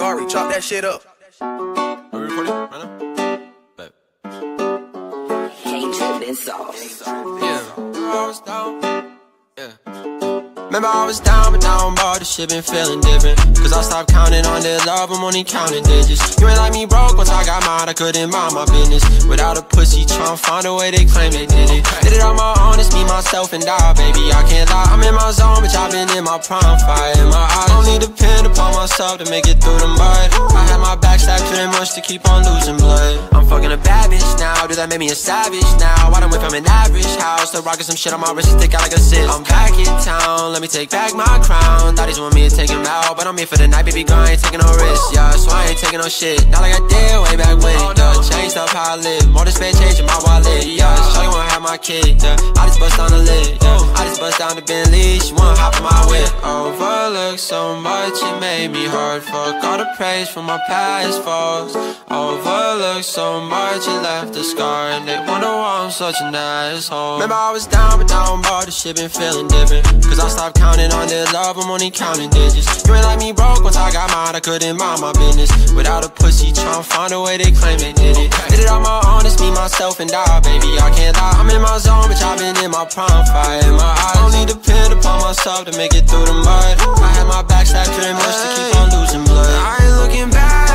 Ari, chop that shit up. Are we recording right now? Bet. Can't trip this off. Yeah. Remember I was down. Yeah. Remember I was down, but now I'm bored. This shit been feeling different. Cause I stopped counting on their love, I'm only counting digits. You ain't like me broke, once I got mine, I couldn't mind my business. Without a pussy, tryna find a way they claim they did it. Did it on my own, it's me, myself, and I, baby, I can't lie. I'm in my zone, bitch, I've been in my prime, fire in my eyes. Don't need to depend upon myself to make it through the mud. I had my back stabbed too much to keep on losing blood. I'm fucking a bad bitch now, do that make me a savage now? I done went from an average house to rocking some shit on my wrist and stick out like a cyst. I'm back in town, let me take back my crown. Thotties want me to take him out, but I'm here for the night, baby girl, I ain't taking no risks, yeah. So I ain't taking no shit, not like I did way back when, yeah. Changed up how I live, more than spend change in my wallet, yeah. Sure you wanna have my kid, yeah. I just bust down the lid, yeah. I just bust down the Bentley, she wanna hop in my whip. Overlooked so much, it made me hurt. Fuck all the praise from my past faults. Overlooked so much, it left a scar, and they wonder why I'm such an asshole. Remember I was down, but now I'm bored, this shit been feeling different. Cause I stopped counting on their love, I'm only counting digits. You ain't like me broke, once I got mine, I couldn't mind my business. Without a pussy, tryna find a way they claim they did it. Did it on my own, it's me, myself, and I, baby, I can't lie. I'm in my zone, bitch, I've been in my prime, fire in my eyes. Don't need to depend upon myself to make it through the mud. I had my back stabbed too much to keep on losing blood. I ain't looking back,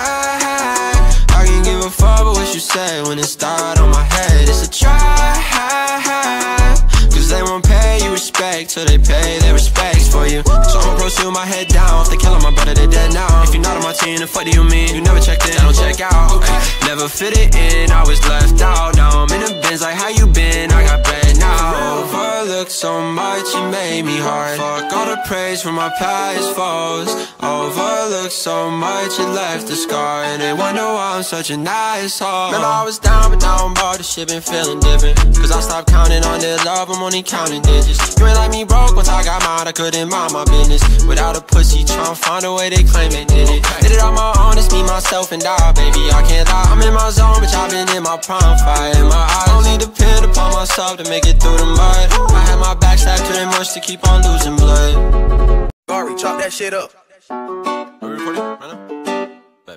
I can give a fuck about what you say when it start on my head. It's a try, cause they won't pay you respect till they pay their respects for you. So I'ma proceed with my head down. If they killing my brother, they dead now. If you're not on my team, then fuck do you mean? You never checked in, I don't check out. Never fit it in, I was left out. Now I'm in the bins like how you been, I got bread now. Overlooked so much, it made me hard. Fuck all the praise from my past foes. Overlooked so much, it left a scar, and they wonder why I'm such an asshole. Remember I was down, but now I'm bored, this shit been feeling different. Cause I stopped counting on their love, I'm only counting digits. You ain't like me broke, once I got mine, I couldn't mind my business. Without a pussy, tryna find a way they claim they did it. Did it on my own, it's me, myself, and I, baby, I can't lie. I'm in my zone, bitch, I've been in my prime, fire in my eyes. Don't need to depend upon myself to make it through the mud. I had my back stabbed too much to keep on losing blood. Ari, chop that shit up. Are we recording right now? Bet.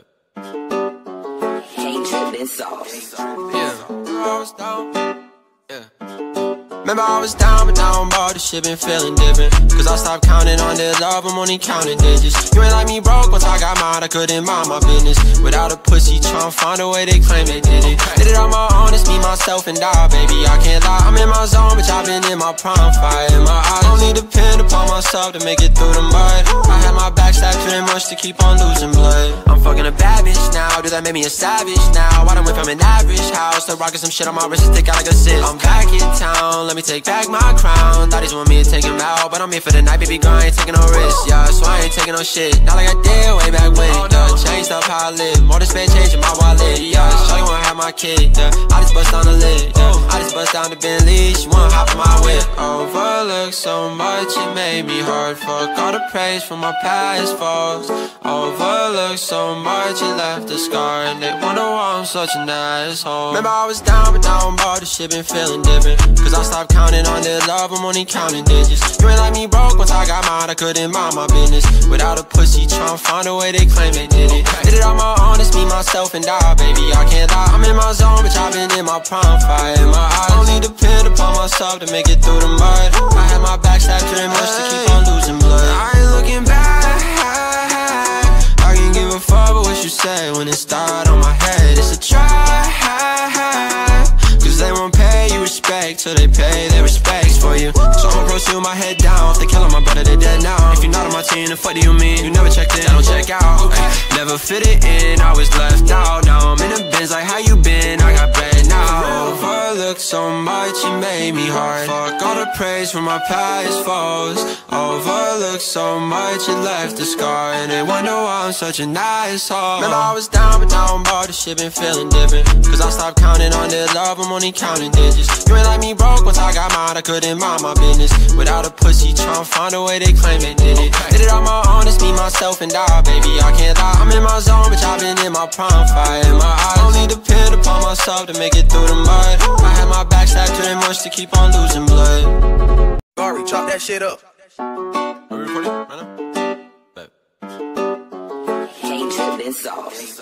Can't trip this off. Yeah. Remember I was down. Yeah. Remember I was down, but now I'm bored, this shit been feeling different. Cause I stopped counting on their love, I'm only counting digits. You ain't like me broke, once I got mine, I couldn't mind my business. Without a pussy, tryna find a way they claim they did it. Did it on my own, it's me, myself, and I, baby, I can't lie. I'm in my zone, bitch, I've been in my prime, fire in my eyes. Don't need to depend upon myself to make it through the mud. I had my back stabbed too much to keep on losing blood. I'm fucking a bad bitch now, do that make me a savage now? I done went from an average house to rocking some shit on my wrist and stick out like a cyst. I'm back in town, let me take back my crown. Thotties want me to take him out, but I'm here for the night, baby girl, I ain't taking no risks, yeah. So I ain't taking no shit, not like I did way back when, yeah. Changed up how I live, more than spend change in my wallet, yeah. Sure you wanna have my kid, yeah. I just bust down the lid, yeah. I just bust down the Bentley, she wanna hop in my whip. Overlooked so much, it made me hurt. Fuck all the praise from my past faults. Overlooked so much, it left a scar, and they wonder why I'm such an asshole. Remember I was down, but now I'm bored, this shit been feeling different. Cause I stopped counting on their love, I'm only counting digits. You ain't like me broke, once I got mine, I couldn't mind my business. Without a pussy, tryna find a way they claim they did it. Did it on my own, it's me, myself, and I, baby, I can't lie. I'm in my zone, bitch, I've been in my prime, fire in my eyes. Don't need to depend upon myself to make it through the mud. I had my back stabbed too much to keep on losing blood. I ain't looking back, I can give a fuck about what you say when it start on my head. It's a try, cause they won't pay you respect till they pay their respects for you. So I'ma proceed with my head down. If they killing my brother, they dead now. If you're not on my team, then fuck do you mean? You never checked in, I don't check out. Never fit it in, I was left out. Now I'm in the bins like how you been, I got bread now. Overlooked so much, it made me hard. Fuck all the praise from my past foes. Overlooked so much, it left a scar, and they wonder why I'm such an asshole. Remember I was down, but now I'm bored, this shit been feeling different. Cause I stopped counting on their love, I'm only counting digits. You ain't like me broke, once I got mine, I couldn't mind my business. Without a pussy, tryna find a way they claim they did it. Did it on my own, it's me, myself, and I, baby, I can't lie. I'm in my zone, bitch, I've been in my prime, fire in my eyes. Don't need to depend upon myself to make it through the mud. I had my back stabbed too much to keep on losing blood. Ari, chop that shit up. Are we recording right now? Bet. Can't been soft.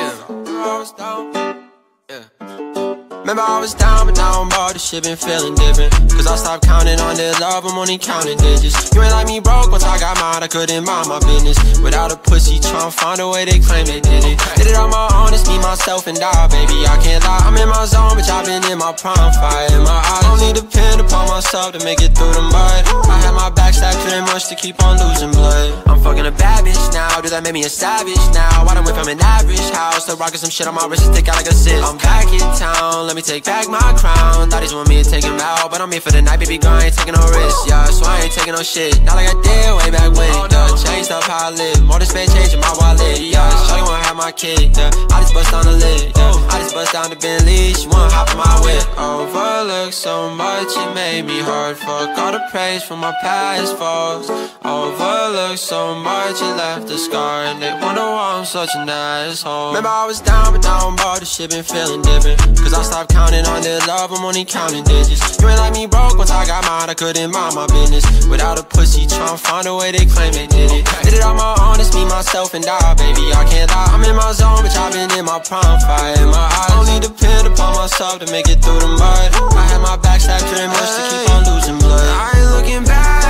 Remember I was down, but now I'm bored, this shit been feeling different. Cause I stopped counting on their love, I'm only counting digits. You ain't like me broke, once I got mine, I couldn't mind my business. Without a pussy, tryna find a way they claim they did it. Did it on my own, it's me, myself, and I, baby, I can't lie. I'm in my zone, bitch, I've been in my prime, fire in my eyes. Don't need to depend upon myself to make it through the mud. I had my back stabbed too much to keep on losing blood. I'm fucking a bad bitch now, do that make me a savage now? I done went from an average house to rocking some shit on my wrist and stick out like a cyst. I'm back in town, let me take back my crown. Thotties want me to take him out, but I'm here for the night, baby girl, I ain't taking no risks, yeah. So I ain't taking no shit, not like I did way back when, yeah. Changed up how I live, more than spend change in my wallet, yeah. Shawty wanna have my kid, yeah. I just bust down the lid, yeah. I just bust down the Bentley, she wanna hop in my whip. Overlooked so much, it made me hard. Fuck all the praise from my past faults. Overlooked so much, it left a scar, and they wonder why I'm such an asshole. Remember I was down, but now I'm bored, this shit been feeling different. Cause I stopped counting on their love, I'm only counting digits. You ain't like me broke, once I got mine, I couldn't mind my business. Without a pussy, tryna find a way they claim they did it. Did it on my own, it's me, myself, and I, baby, I can't lie. I'm in my zone, bitch, I've been in my prime, fire in my eyes. Only depend upon myself to make it through the mud. I had my back stabbed too much to keep on losing blood. I ain't looking back,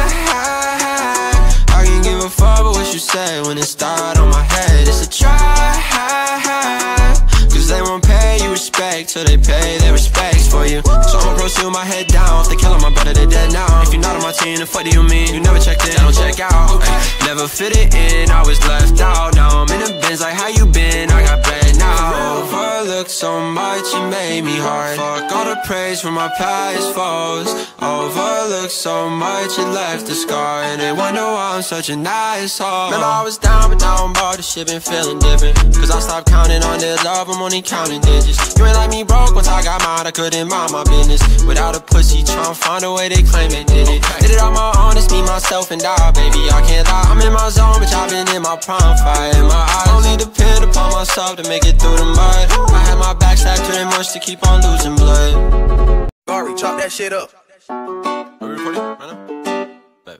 I can give a fuck about what you say when it start on my head. It's a try, cause they won't pay you respect till they pay their respects for you. So I'ma proceed with my head down. If they killing my brother, they dead now. If you're not on my team, then fuck do you mean? You never checked in, I don't check out. Never fit it in, I was left out. Now I'm in the Benz like how you been, I got bread now. Overlooked so much, it made me hard. Fuck all the praise from my past foes. Overlooked so much, it left a scar, and they wonder why I'm such an asshole. Remember I was down, but now I'm bored, this shit been feeling different. Cause I stopped counting on their love, I'm only counting digits. You ain't like me broke, once I got mine, I couldn't mind my business. Without a pussy, tryna find a way they claim they did it. Did it on my own, it's me, myself, and I, baby, I can't lie. I'm in my zone, bitch, I've been in my prime, fire in my eyes. Only depend upon myself to make it through the mud. I had my back stabbed too much to keep on losing blood. Gary, chop that shit up. Are we recording right now?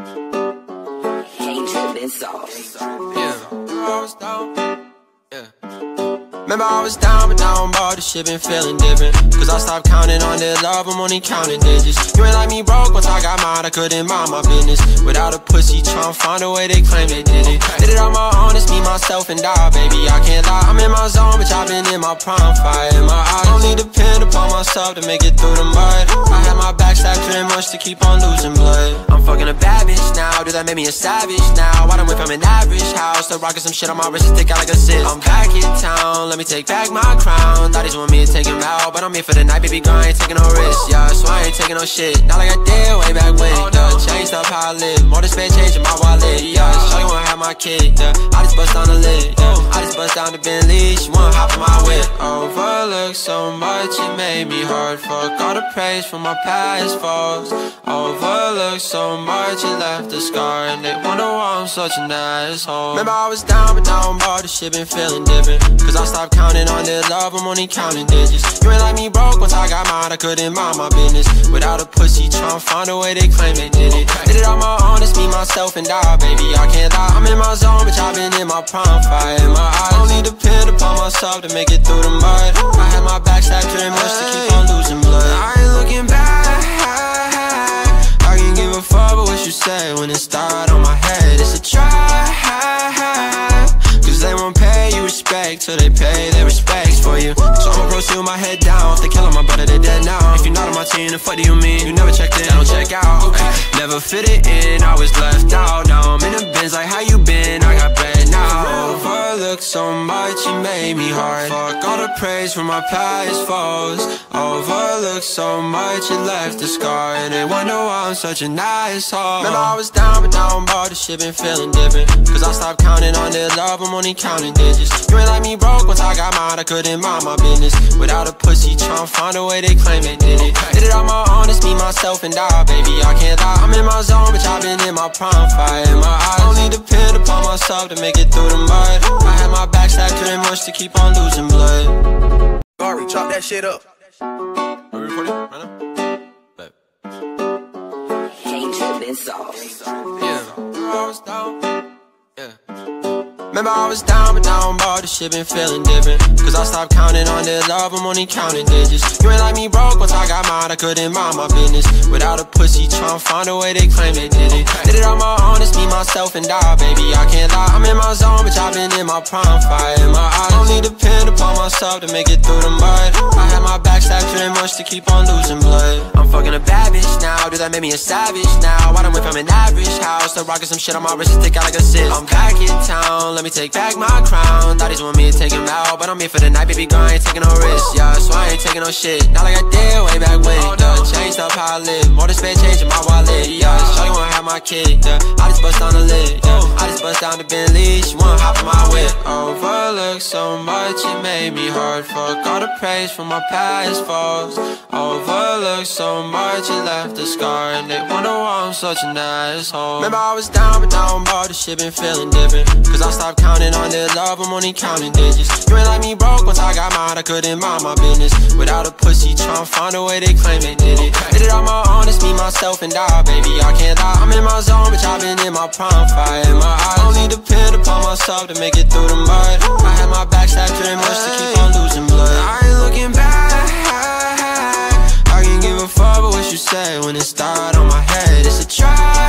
Angel been soft. Remember I was down, but now I'm bored, this shit been feeling different. Cause I stopped counting on their love, I'm only counting digits. You ain't like me broke, once I got mine, I couldn't mind my business. Without a pussy, tryna find a way they claim they did it. Did it on my own, it's me, myself, and I, baby, I can't lie. I'm in my zone, bitch, I've been in my prime, fire in my eyes. Only depend upon myself to make it through the mud. I had my back stabbed too much to keep on losing blood. I'm fucking a bad bitch now, do that make me a savage now? I done went from an average house to rocking some shit on my wrist and stick out like a cyst. I'm back in town, let me take back my crown. Thotties want me to take him out, but I'm here for the night, baby girl, I ain't taking no risks, yeah. So I ain't taking no shit, not like I did way back when, yeah. Changed up how I live, more than spend change in my wallet, yeah. Shawty wanna have my kid, yeah. I just bust down the lid, yeah. I just bust down the Bentley, she wanna hop in my whip. Overlooked so much, it made me hard. Fuck all the praise from my past faults. Overlooked so much, it left a scar, and they wonder why I'm such an asshole. Remember I was down, but now I'm bored, this shit been feeling different. Cause I stopped counting on their love, I'm only counting digits. You ain't like me broke, once I got mine, I couldn't mind my business. Without a pussy, tryna find a way they claim they did it. Did it on my own, it's me, myself, and I, baby, I can't lie. I'm in my zone, bitch, I've been in my prime, fire in my eyes. Only depend upon myself to make it through the mud. I had my back stabbed too much to keep on losing blood. I ain't looking back, I can give a fuck about what you say when it start on my head. It's a try, cause they won't pay you respect till they pay their respects for you. So I'ma proceed with my head down. If they killing my brother, they dead now. If you're not on my team, then fuck do you mean? You never checked in, I don't check out. Never fit it in, I was left out. Now I'm in the Benz like how you been, I got bread now. Overlooked so much, it made me hard. Fuck all the praise from my past foes. Overlooked so much, it left a scar, and they wonder why I'm such an asshole. Remember I was down, but now I'm bored, this shit been feeling different. Cause I stopped counting on their love, I'm only counting digits. You ain't like me broke, once I got mine, I couldn't mind my business. Without a pussy, tryna find a way they claim they did it. Did it on my own, it's me, myself, and I, baby, I can't lie. I'm in my zone, bitch, I've been in my prime, fire in my eyes. Only depend upon myself to make it through the mud. I had my back stabbed too much to keep on losing blood. Gary, chop that shit up. Are we recording right now? Angel been soft. Yeah. Remember I was down, but now I'm bored, this shit been feeling different. Cause I stopped counting on their love, I'm only counting digits. You ain't like me broke, once I got mine, I couldn't mind my business. Without a pussy, tryna find a way, they claim they did it. Did it on my own, it's me, myself, and I, baby, I can't lie. I'm in my zone, bitch, I've been in my prime, fire in my eyes. Only depend upon myself to make it through the mud. I had my back stabbed too much to keep on losing blood. I'm fucking a bad bitch now, dude, that made me a savage now. I done went from an average house to rocking some shit on my wrist to stick out like a cyst. I'm back in town, let me take back my crown. Thought he's want me to take him out, but I'm here for the night, baby girl, I ain't taking no risks, yeah. So I ain't taking no shit, not like I did way back when, yeah. Changed up how I live, more than spade change in my wallet, yeah. Shawty wanna have my kid, yeah. I just bust down the lid, yeah. I just bust down the Bentley, she wanna hop in my whip. Overlooked so much, it made me hard. Fuck all the praise from my past faults. Overlooked so much, it left a scar, and they wonder why I'm such an asshole. Remember I was down, but now I'm bored, this shit been feeling different. Cause I stopped counting on their love, I'm only counting digits. You ain't like me broke, once I got mine, I couldn't mind my business. Without a pussy, tryna find a way, they claim they did it. Did it on my own, it's me, myself, and I, baby, I can't lie. I'm in my zone, bitch, I've been in my prime, fire in my eyes. Only depend upon myself to make it through the mud. I had my back stabbed too much to keep on losing blood. I ain't looking back, I can give a fuck about what you say when it start on my head. It's a try,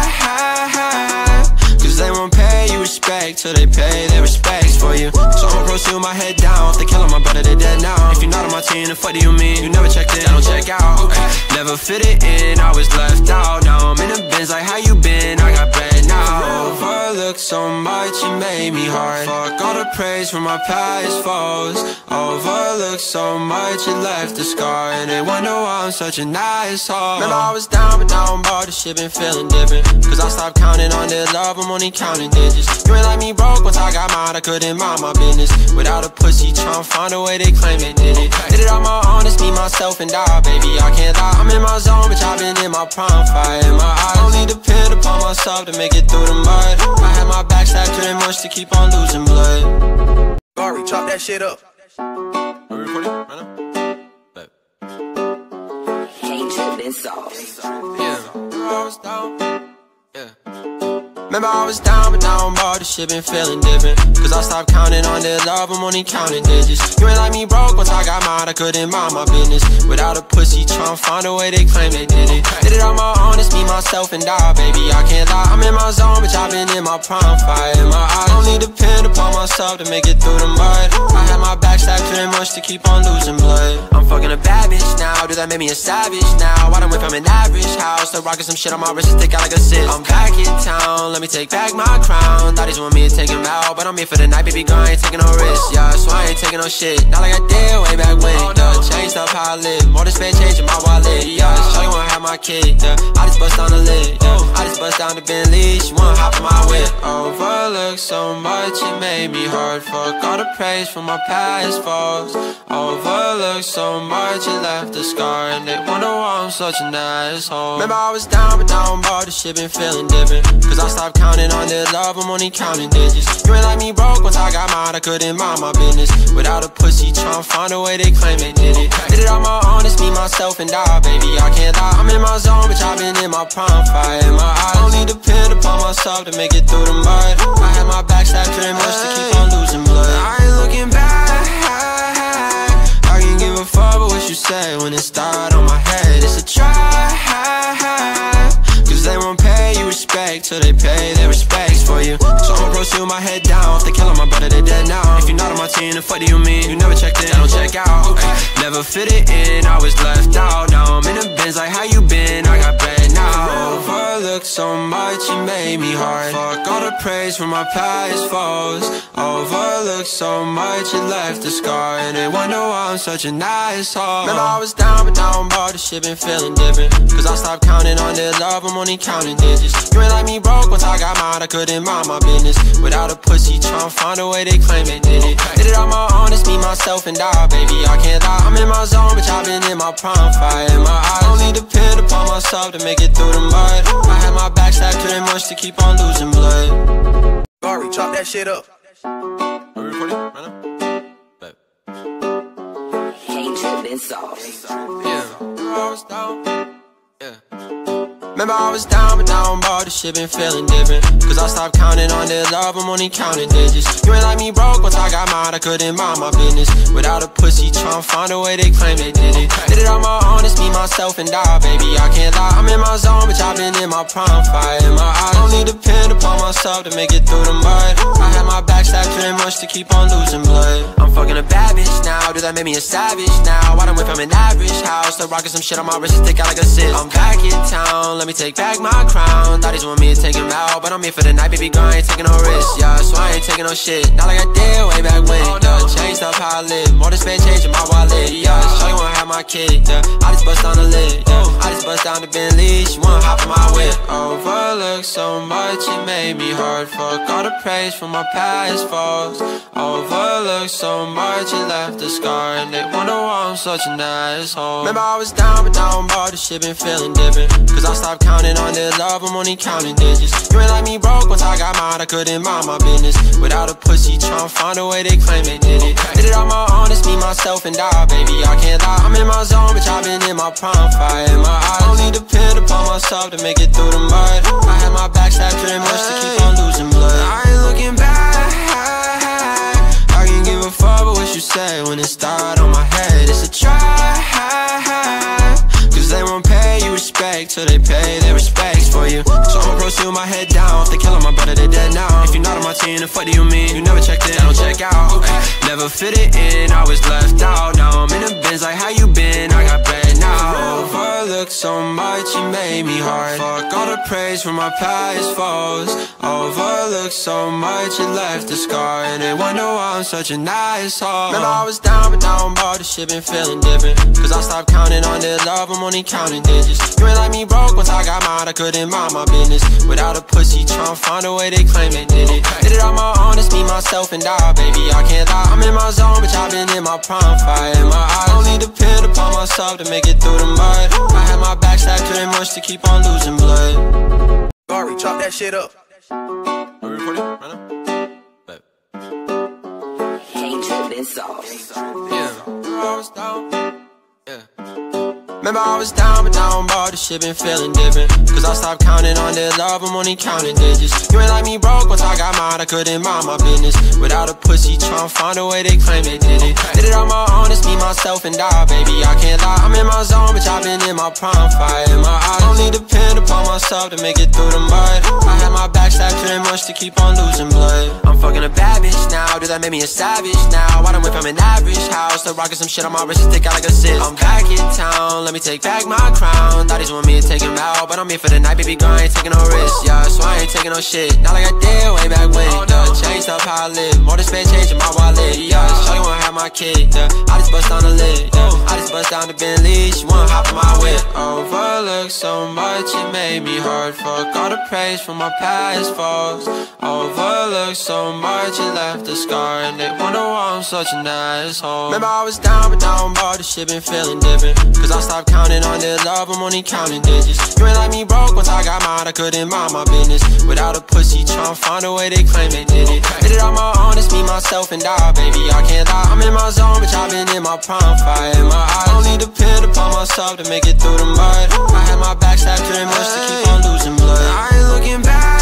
cause they won't pay you respect till they pay their respects for you. So I'ma proceed with my head down. If they killing my brother, they dead now. If you're not on my team, then fuck do you mean? You never checked in, I don't check out. Never fit it in, I was left out. Now I'm in the Benz like how you been, I got bread now. Overlooked so much, it made me hard. Fuck all the praise from my past foes. Overlooked so much, it left a scar, and they wonder why I'm such an asshole. Remember I was down, but now I'm bored, this shit been feeling different. Cause I stopped counting on their love, I'm only counting digits. You ain't like me broke, once I got mine, I couldn't mind my business. Without a pussy, tryna find a way, they claim they did it. Did it on my own, it's me, myself, and I, baby, I can't lie. I'm in my zone, bitch, I've been in my prime, fire in my eyes. Only depend upon myself to make it through the mud. I had my back stabbed too much to keep on losing blood. Gary, chop that shit up. Are we recording right now? Can't trip this off. Yeah, I was down. Yeah. Remember I was down, but now I'm bored, this shit been feeling different. Cause I stopped counting on their love, I'm only counting digits. You ain't like me broke, once I got mine, I couldn't mind my business. Without a pussy, tryna find a way, they claim they did it. Did it on my own, it's me, myself, and I, baby, I can't lie. I'm in my zone, bitch, I've been in my prime, fire in my eyes. Only depend upon myself to make it through the mud. I had my back stabbed too much to keep on losing blood. I'm fucking a bad bitch now, dude, that made me a savage now. I done went from an average house to rocking some shit on my wrist to stick out like a cyst. I'm back in town, let me take back my crown. Thought he's want me to take him out, but I'm here for the night, baby girl, I ain't taking no risks, yeah. So I ain't taking no shit, not like I did way back when, yeah. Changed up how I live, more than spade change in my wallet, yeah. Shawty wanna have my kid, yeah. I just bust down the lid, yeah. I just bust down the Bentley, she wanna hop in my whip. Overlooked so much, it made me hard. Fuck all the praise from my past faults. Overlooked so much, it left a scar, and they wonder why I'm such an asshole. Remember I was down, but now I'm bored, this shit been feeling different. Cause I stopped counting on their love, I'm only counting digits. You ain't like me broke, once I got mine, I couldn't mind my business. Without a pussy, tryna find a way, they claim they did it. Did it on my own, it's me, myself, and I, baby, I can't lie. I'm in my zone, bitch, I've been in my prime, fire in my eyes. Only depend upon myself to make it through the mud. I had my back stabbed too much to keep on losing blood. I ain't looking back, I can give a fuck about what you say when it start on my head. It's a try, cause they won't pay you respect till they pay their respects for you. So I'ma proceed with my head down. If they killing my brother, they dead now. If you're not on my team, then fuck do you mean? You never checked in, I don't check out. Never fit it in, I was left out. Now I'm in the Benz like how you been, I got bread now. Overlooked so much, it made me hard. Fuck all the praise from my past foes. Overlooked so much, it left a scar, and they wonder why I'm such an asshole. Remember I was down, but now I'm bored, this shit been feeling different. Cause I stopped counting on their love, I'm only counting digits. You ain't like me broke, once I got mine, I couldn't mind my business. Without a pussy, tryna find a way, they claim they did it. Did it on my own, it's me, myself, and I, baby, I can't lie. I'm in my zone, bitch, I've been in my prime, fire in my eyes. Only depend upon myself to make it through the mud. I had my back stabbed too much to keep on losing blood. Gary, chop that shit up. Are we recording right now? Can't trip this off. Yeah, I was down. Yeah. Remember I was down, but now I'm bored, this shit been feeling different. Cause I stopped counting on their love, I'm only counting digits. You ain't like me broke, once I got mine, I couldn't mind my business. Without a pussy, tryna find a way they claim they did it. Did it on my own, it's me, myself, and I, baby, I can't lie. I'm in my zone, bitch, I've been in my prime, fire in my eyes. Only depend upon myself to make it through the mud. I had my back stabbed too much to keep on losing blood. I'm fucking a bad bitch now, dude, that made me a savage now. I done went from an average house to rocking some shit on my wrist to stick out like a cyst. I'm back in town, let me take back my crown. Thought want me to take him out, but I'm here for the night, baby girl, I ain't taking no risks, yeah. So I ain't taking no shit, not like I did way back when, yeah. Changed up how I live, more than spend change in my wallet, yeah. Shawty wanna have my kid, yeah. I just bust down the lid, yeah. I just bust down the Bentley, she wanna hop in my whip. Overlooked so much, it made me hard. Fuck all the praise from my past faults. Overlooked so much, it left a scar, and they wonder why I'm such an asshole. Remember I was down, but now I'm bored, this shit been feeling different. Cause I stopped counting on their love, I'm only counting digits. You ain't like me broke, once I got mine, I couldn't mind my business. Without a pussy, tryna find a way they claim they did it. Did it on my own, it's me, myself, and I, baby, I can't lie. I'm in my zone, bitch, I've been in my prime, fire in my eyes. Only depend upon myself to make it through the mud. I had my back stabbed too much to keep on losing blood. I ain't looking back, I can give a fuck about what you say when it start on my head. It's a try, cause they won't pay you respect till they pay their respects for you. So I'ma proceed with my head down. If they kill my brother, they dead now. If you're not on my team, then fuck do you mean? You never checked in, I don't check out. Never fit it in, I was left out. Now I'm in the Benz like how you been, I got bread now. Overlooked so much, it made me hard. Fuck all the praise from my past foes. Overlooked so much, it left a scar, and they wonder why I'm such an asshole. Remember I was down, but now I'm bored, this shit been feeling different. Cause I stopped counting on their love, I'm only counting digits. You ain't like me broke, once I got mine, I couldn't mind my business. Without a pussy, tryna find a way they claim they did it. Did it on my own, it's me, myself, and I, baby, I can't lie. I'm in my zone, bitch, I've been in my prime, fire in my eyes. Only depend upon myself to make it through the mud. I had my back stabbed too much to keep on losing blood. Gary, chop that shit up. Are we recording right now? Hatred and sauce. I was down. Remember I was down, but now I'm bored, this shit been feeling different. Cause I stopped counting on their love, I'm only counting digits. You ain't like me broke, once I got mine, I couldn't mind my business. Without a pussy, tryna find a way they claim they did it. Did it on my own, it's me, myself, and I, baby, I can't lie. I'm in my zone, bitch, I've been in my prime, fire in my eyes. Only depend upon myself to make it through the mud. I had my back stabbed too much to keep on losing blood. I'm fucking a bad bitch now, dude, that made me a savage now. I done went from an average house to rocking some shit on my wrist to stick out like a cyst. I'm back in town, let me take back my crown. Thought want me to take him out, but I'm here for the night, baby girl, I ain't taking no risks, yeah. So I ain't taking no shit, not like I did way back when, yeah. Changed up how I live, more than spend change in my wallet, yeah. Shawty wanna have my kid, yeah. I just bust down the lid, yeah. I just bust down the Bentley, she wanna hop in my whip. Overlooked so much, it made me hard. Fuck all the praise from my past faults. Overlooked so much, it left a scar, and they wonder why I'm such an asshole. Remember I was down, but now I'm bored, this shit been feeling different. Cause I stopped counting on their love, I'm only counting digits. You ain't like me broke, once I got mine, I couldn't mind my business. Without a pussy, tryna find a way they claim they did it. Did it on my own, it's me, myself, and I, baby, I can't lie. I'm in my zone, bitch, I've been in my prime, fire in my eyes. Only depend upon myself to make it through the mud. I had my back stabbed too much to keep on losing blood. I ain't looking back,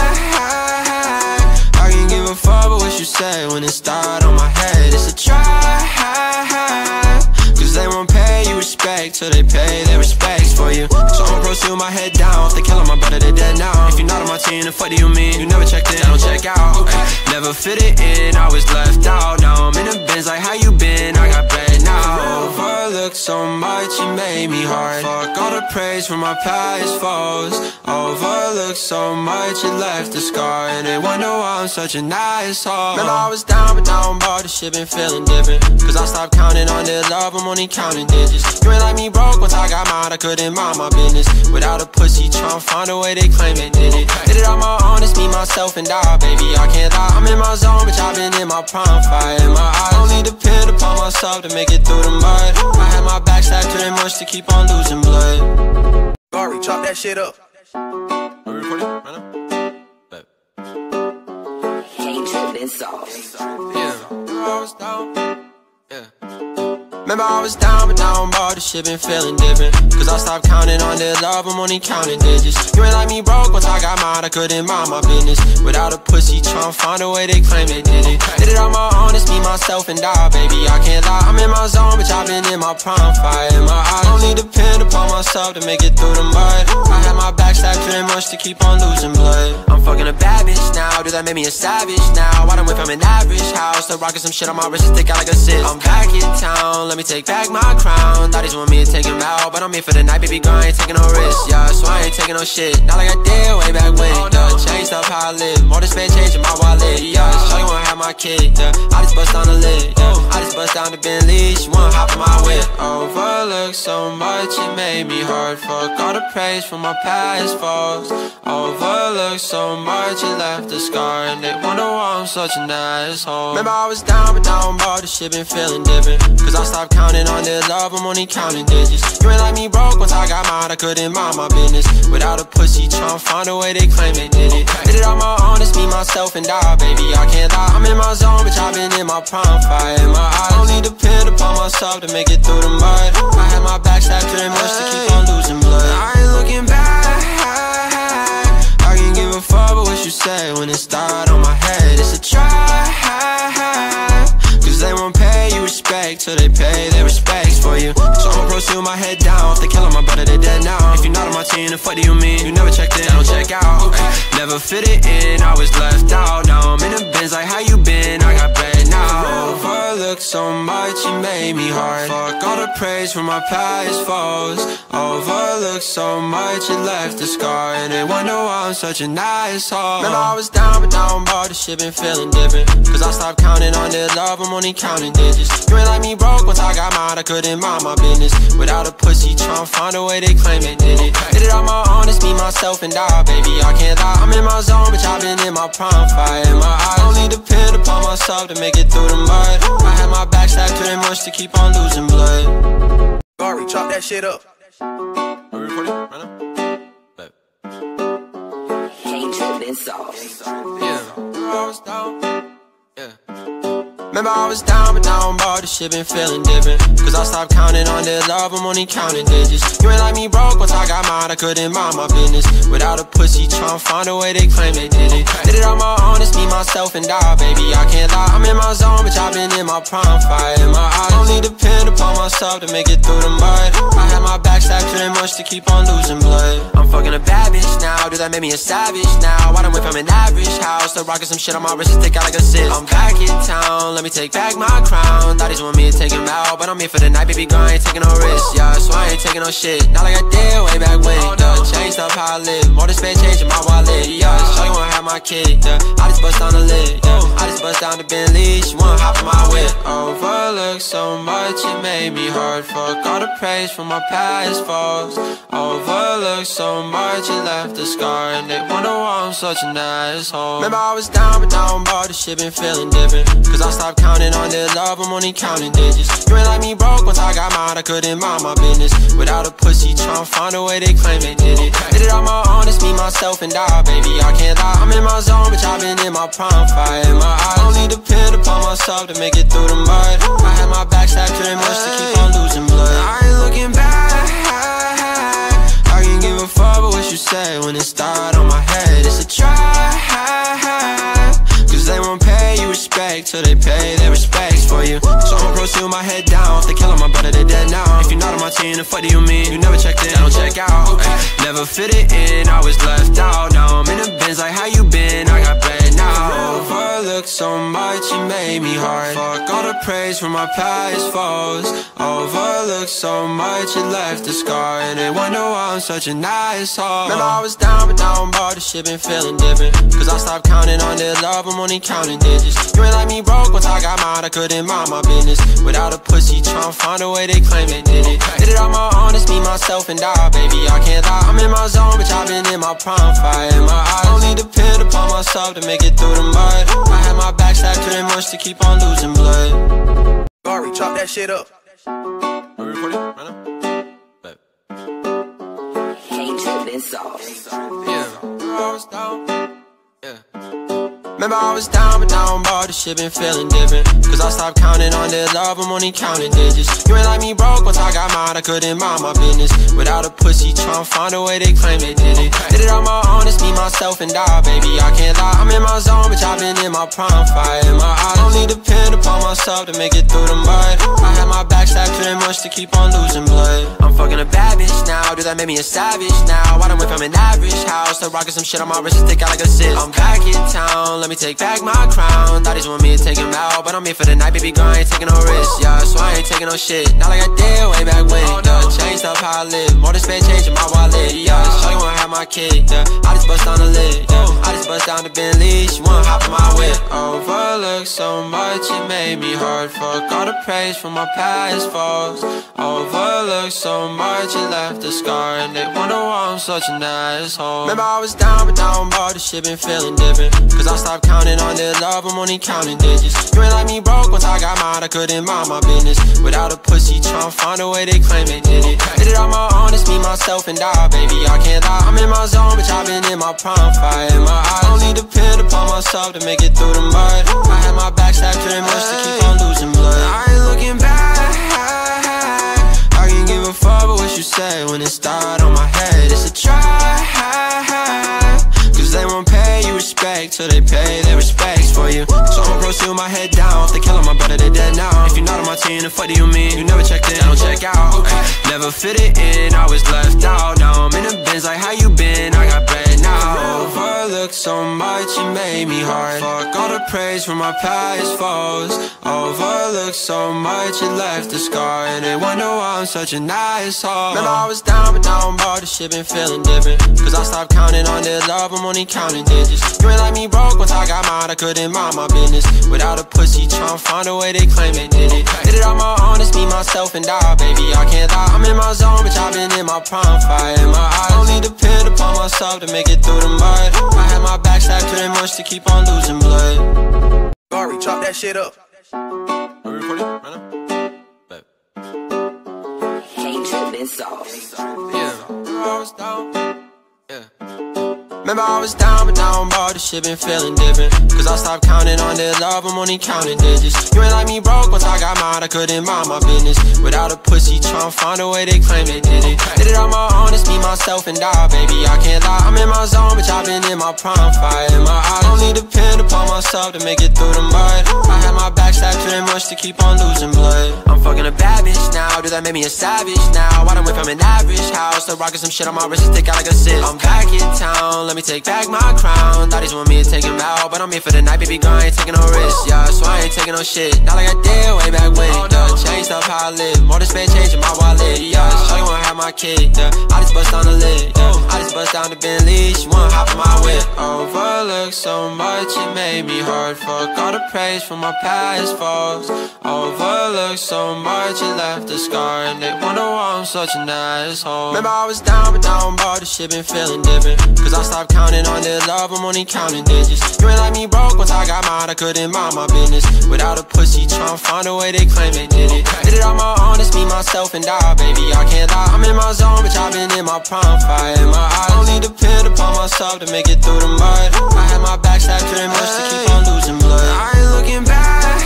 I can give a fuck about what you say when it start on my head. It's a try, cause they won't pay you respect till they pay their respects for you. So I'ma proceed with my head down. If they kill my brother, they dead now. If you're not on my team, then fuck do you mean? You never checked in, I don't check out. Never fit it in, I was left out. Now I'm in the Benz like how you been, I got bread now. Overlooked so much, it made me hard. Fuck all the praise from my past foes. Overlooked so much, it left a scar, and they wonder why I'm such an asshole. Remember I was down, but now I'm bored, this shit been feeling different. Cause I stopped counting on their love, I'm only counting digits. You ain't like me broke, once I got mine, I couldn't mind my business. Without a pussy, tryna find a way they claim they did it. Did it on my own, it's me, myself, and I, baby, I can't lie. I'm in my zone, bitch, I've been in my prime, fire in my eyes. Only depend upon myself to make it through the mud. I had my back stabbed too much to keep on losing blood. Gary, chop that shit up. Are we recording right now? Hatred and sauce. I was down. Remember I was down, but now I'm bought. This shit been feeling different. Cause I stopped counting on their love, I'm only counting digits. You ain't like me broke, once I got mine, I couldn't mind my business. Without a pussy, tryna find a way they claim they did it. Did it on my own, it's me, myself, and I, baby, I can't lie. I'm in my zone, bitch, I've been in my prime, fire in my eyes. Only depend upon myself to make it through the mud. I had my back stabbed pretty much to keep on losing blood. I'm fucking a bad bitch now, dude, that made me a savage now. I done went from an average house to rocking some shit on my wrist and stick out like a cyst. I'm back in town, let me take back my crown. Thought he's want me to take him out, but I'm here for the night, baby girl, I ain't taking no risks, yeah. So I ain't taking no shit, not like I did way back when, yeah. Changed up how I live, more than spend change in my wallet, yeah. Shawty wanna have my kid, yeah. I just bust down the lid, yeah. I just bust down the Bentley, she wanna hop in my whip. Overlooked so much, it made me hard. Fuck all the praise from my past faults. Overlooked so much, it left a scar, and they wonder why I'm such an asshole. Remember I was down, but now I'm bought. This shit been feeling different. Cause I stopped counting on their love, I'm only counting digits. You ain't like me broke, once I got mine, I couldn't mind my business. Without a pussy, tryna find a way they claim they did it. Did it on my own, it's me, myself, and I, baby, I can't lie. I'm in my zone, bitch, I've been in my prime, fire in my eyes. Only depend upon myself to make it through the mud. I had my back stabbed pretty much to keep on losing blood. I ain't looking back, I can give a fuck about what you say when it started on my head. It's a try, cause they won't pay you respect till they pay their respects for you. So I'ma proceed with my head down. If they kill my brother, they dead now. If you're not on my team, then fuck do you mean? You never checked in, I don't check out. Never fit it in, I was left out. Now I'm in the bins like how you been, I got bread now. Overlooked so much, it made me hard. Fuck all the praise from my past foes. Overlooked so much, it left a scar, and they wonder why I'm such an asshole. Remember I was down, but now I'm bought. This shit been feeling different. Cause I stopped counting on their love, I'm only counting digits. You ain't like me broke, once I got mine, I couldn't mind my business. Without a pussy, tryna find a way they claim they did it. Did it on my own, it's me, myself, and I, baby, I can't lie. I'm in my zone, bitch, I've been in my prime, fire in my eyes. Only depend upon myself to make it through the mud. I had my back stabbed pretty much to keep on losing blood. Gary, chop that shit up. Are we recording right now? K-Driven Sauce. Yeah, I was down. Yeah. Remember I was down, but now I'm bought. This shit been feeling different. Cause I stopped counting on their love, I'm only counting digits. You ain't like me broke, once I got mine, I couldn't mind my business. Without a pussy, tryna find a way they claim they did it. Did it on my own, it's me, myself, and I, baby, I can't lie. I'm in my zone, bitch, I've been in my prime, fire in my eyes. Only depend upon myself to make it through the mud. I had my back stabbed pretty much to keep on losing blood. I'm fucking a bad bitch now, dude, that made me a savage now. I done went from an average house to rocking some shit on my wrist and stick out like a cyst. I'm back in town, let me take back my crown. Thought he's want me to take him out, but I'm here for the night, baby girl, I ain't taking no risks, yeah. So I ain't taking no shit, not like I did way back when, yeah. Changed up how I live, more than spend change in my wallet, yeah. Shawty wanna have my kid, yeah. I just bust down the lid, yeah. I just bust down the Bentley, she wanna hop in my whip. Overlooked so much, it made me hard. Fuck all the praise from my past faults. Overlooked so much, it left a scar, and they wonder why I'm such an asshole. Remember I was down, but now I'm bought. This shit been feeling different. Cause I stopped counting on their love, I'm only counting digits. You ain't like me broke, once I got mine, I couldn't mind my business. Without a pussy, tryna find a way they claim they did it. Did it on my own, it's me, myself, and I, baby, I can't lie. I'm in my zone, bitch, I've been in my prime, fire in my eyes. Only depend upon myself to make it through the mud. I had my back stabbed pretty much to keep on losing blood. I ain't looking back, I can give a fuck about what you say when it started on my head. It's a try, cause they won't pay you respect till they pay their respects for you. So I'ma proceed with my head down. If they kill my brother, they dead now. If you're not on my team, then fuck do you mean? You never checked in, I don't check out. Never fit it in, I was left out. Now I'm in the bins like how you been, I got bread now. Overlooked so much, it made me hard. Fuck all the praise from my past foes. Overlooked so much, it left a scar, and they wonder why I'm such an asshole. Remember I was down, but now I'm bought. This shit been feeling different. Cause I stopped counting on their love, I'm only counting digits. You ain't like me broke, once I got mine, I couldn't mind my business. Without a pussy, tryna find a way they claim they did it. Did it on my own, it's me, myself, and I, baby, I can't lie. I'm in my zone, bitch, I've been in my prime, fire in my eyes. Only depend upon myself to make it through the mud. I had my back stabbed pretty much to keep on losing blood. Gary, chop that shit up. Are we recording right now? K-Driven Sauce. Yeah, I was down. Yeah. Remember I was down, but now I'm bored, this shit been feeling different. Cause I stopped counting on their love, I'm only counting digits. You ain't like me broke, once I got mine, I couldn't mind my business. Without a pussy, tryna find a way they claim they did it. Did it on my own, it's me, myself, and I, baby, I can't lie. I'm in my zone, bitch, I've been in my prime, fire in my eyes. Don't need to depend upon myself to make it through the mud. I had my back stabbed too much to keep on losing blood. I'm fucking a bad bitch now, dude, that made me a savage now. I done went from an average house to rocking some shit on my wrist and stick out like a cyst. I'm back in town, let me take back my crown. Thotties want me to take him out, but I'm here for the night, baby girl, I ain't taking no risks, yeah. So I ain't taking no shit, not like I did way back when, yeah. Changed up how I live, more than spend change in my wallet, yeah. Shawty wanna have my kid, yeah. I just bust down the lid, yeah. I just bust down the Bentley, she wanna hop in my whip. Overlooked so much, it made me hard. Fuck all the praise from my past faults. Overlooked so much, it left a scar, and they wonder why I'm such an asshole. Remember I was down, but now I'm bored, this shit been feeling different. Cause I stopped counting on their love, I'm only counting digits. You ain't like me broke, once I got mine, I couldn't mind my business. Without a pussy, tryna find a way they claim they did it. Did it on my own, it's me, myself, and I, baby, I can't lie. I'm in my zone, bitch, I've been in my prime, fire in my eyes. Don't need to depend upon myself to make it through the mud. I had my back stabbed too much to keep on losing blood. I ain't looking back, I can give a fuck about what you say when it start on my head. It's a try, cause they won't pay you respect till they pay their respects for you. So I'ma proceed with my head down. If they kill my brother, they dead now. If you're not on my team, then fuck do you mean? You never checked in, I don't check out. Never fit it in, I was left out. Now I'm in the Benz like how you been, I got bread now. Overlooked so much, it made me hard. Fuck all the praise from my past foes. Overlooked so much, it left a scar, and they wonder why I'm such an asshole. Remember I was down, but now I'm bored, this shit been feeling different. Cause I stopped counting on their love, I'm only counting digits. You ain't like me broke, once I got mine, I couldn't mind my business. Without a pussy, tryna find a way they claim they did it. Did it on my own, it's me, myself, and I, baby, I can't lie. I'm in my zone, bitch, I've been in my prime, fire in my eyes. Don't need to depend upon myself to make it through the mud. I had my back stabbed too much to keep on losing blood. Gary, chop that shit up. Are we recording right now? Bet. K-Driven Sauce. Yeah, I was down. Yeah. Remember I was down, but now I'm bored, this shit been feeling different. Cause I stopped counting on their love, I'm only counting digits. You ain't like me broke, once I got mine, I couldn't mind my business. Without a pussy, tryna find a way they claim they did it. Did it on my own, it's me, myself, and I, baby, I can't lie. I'm in my zone, bitch, I've been in my prime, fire in my eyes. Don't need to depend upon myself to make it through the mud. I had my back stabbed too much to keep on losing blood. I'm fucking a bad bitch now, dude, that made me a savage now. I done went from an average house to rocking some shit on my wrist and stick out like a cyst. I'm back in town, let me take back my crown. Thotties want me to take him out, but I'm here for the night, baby girl, I ain't taking no risks, yeah. So I ain't taking no shit, not like I did way back when, yeah. Changed up how I live, more than spend change in my wallet, yeah. Shawty wanna have my kid, yeah. I just bust down the lid, yeah. I just bust down the Bentley, she wanna hop in my whip. Overlooked so much, it made me hard. Fuck all the praise from my past faults. Overlooked so much, it left a scar, and they wonder why I'm such an asshole. Remember I was down, but now I'm bored, this shit been feeling different. Cause I stopped counting on their love, I'm only counting digits. You ain't like me broke, once I got mine, I couldn't mind my business. Without a pussy, tryna find a way they claim they did it. Did it on my own, it's me, myself, and I, baby, I can't lie. I'm in my zone, bitch, I've been in my prime, fire in my eyes. Don't need to depend upon myself to make it through the mud. I had my back stabbed too much to keep on losing blood. I ain't looking back,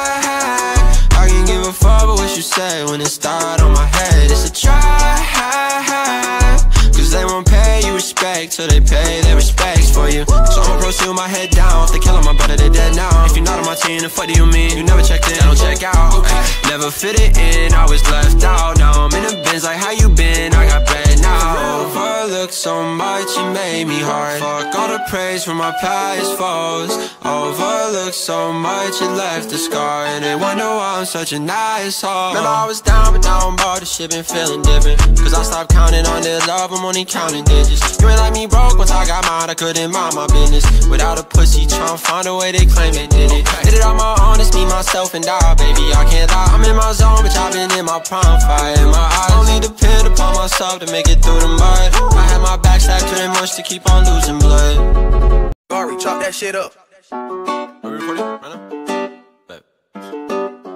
I can give a fuck about what you say when it start on my head. It's a try, cause they won't pay you respect till they pay their respects for you. So I'ma proceed with my head down. If they kill my brother, they dead now. If you're not on my team, then fuck do you mean? You never checked in, I don't check out. Never fit it in, I was left out. Now I'm in the Benz like how you been, I got bread now. Overlooked so much, it made me hard. Fuck all the praise from my past foes. Overlooked so much, it left a scar, and they wonder why I'm such an asshole. Remember I was down, but now I'm bored, this shit been feeling different. Cause I stopped counting on their love, I'm only counting digits. You ain't like me broke, once I got mine, I couldn't mind my business. Without a pussy, tryna find a way they claim they did it. Did it on my own, it's me, myself, and I, baby, I can't lie. I'm in my zone, bitch, I've been in my prime, fire in my eyes. Don't need to depend upon myself to make it through the mud. I had my back stabbed too much to keep on losing blood. Gary, chop that shit up. Are we recording right now? Bet.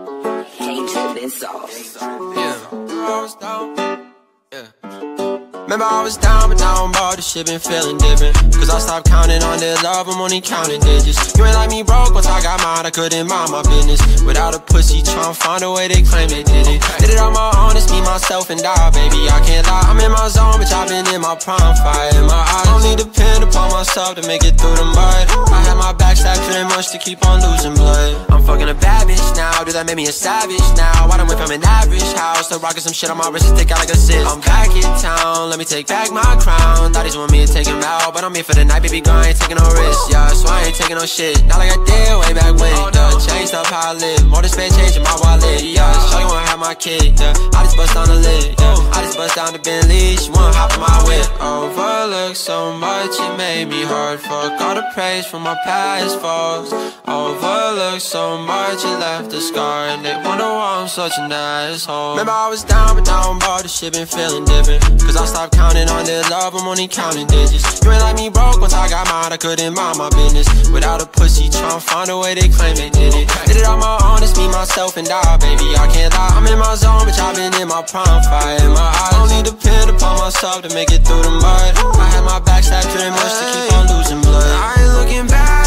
K-Driven Sauce. Yeah, I was down. Yeah. Remember I was down, but now I'm bored, this shit been feeling different. Cause I stopped counting on their love, I'm only counting digits. You ain't like me broke, once I got mine, I couldn't mind my business. Without a pussy, tryna find a way they claim they did it. Did it on my own, it's me, myself, and I, baby, I can't lie. I'm in my zone, bitch, I've been in my prime, fire in my eyes. Only depend upon myself to make it through the mud. I had my back stabbed too much to keep on losing blood. I'm fucking a bad bitch now, dude, that made me a savage now. I done went from an average house to rocking some shit on my wrist to stick out like a cyst. I'm back in town, let me take back my crown. Thought he's want me to take him out, but I'm here for the night, baby girl, I ain't taking no risks. Yeah, so I ain't taking no shit, not like I did way back when. Changed up how I live, more than spend change in my wallet. Yeah, sure you wanna have my kid, yeah. I just bust down the lid, yeah. I just bust down the Bentley, she wanna hop in my whip. Overlooked so much, it made me hard. Fuck all the praise from my past foes. Overlooked so much, it left a scar, and they wonder why I'm such an asshole. Remember I was down, but now I'm bored, this shit been feeling different. Cause I stopped counting on their love, I'm only counting digits. You ain't like me broke, once I got mine, I couldn't mind my business. Without a pussy, tryna find a way they claim they did it. Did it on my own, it's me, myself, and I, baby, I can't lie. I'm in my zone, bitch, I've been in my prime, fire in my eyes. Only depend upon myself to make it through the mud. I had my back stabbed too much to keep on losing blood. I ain't looking back,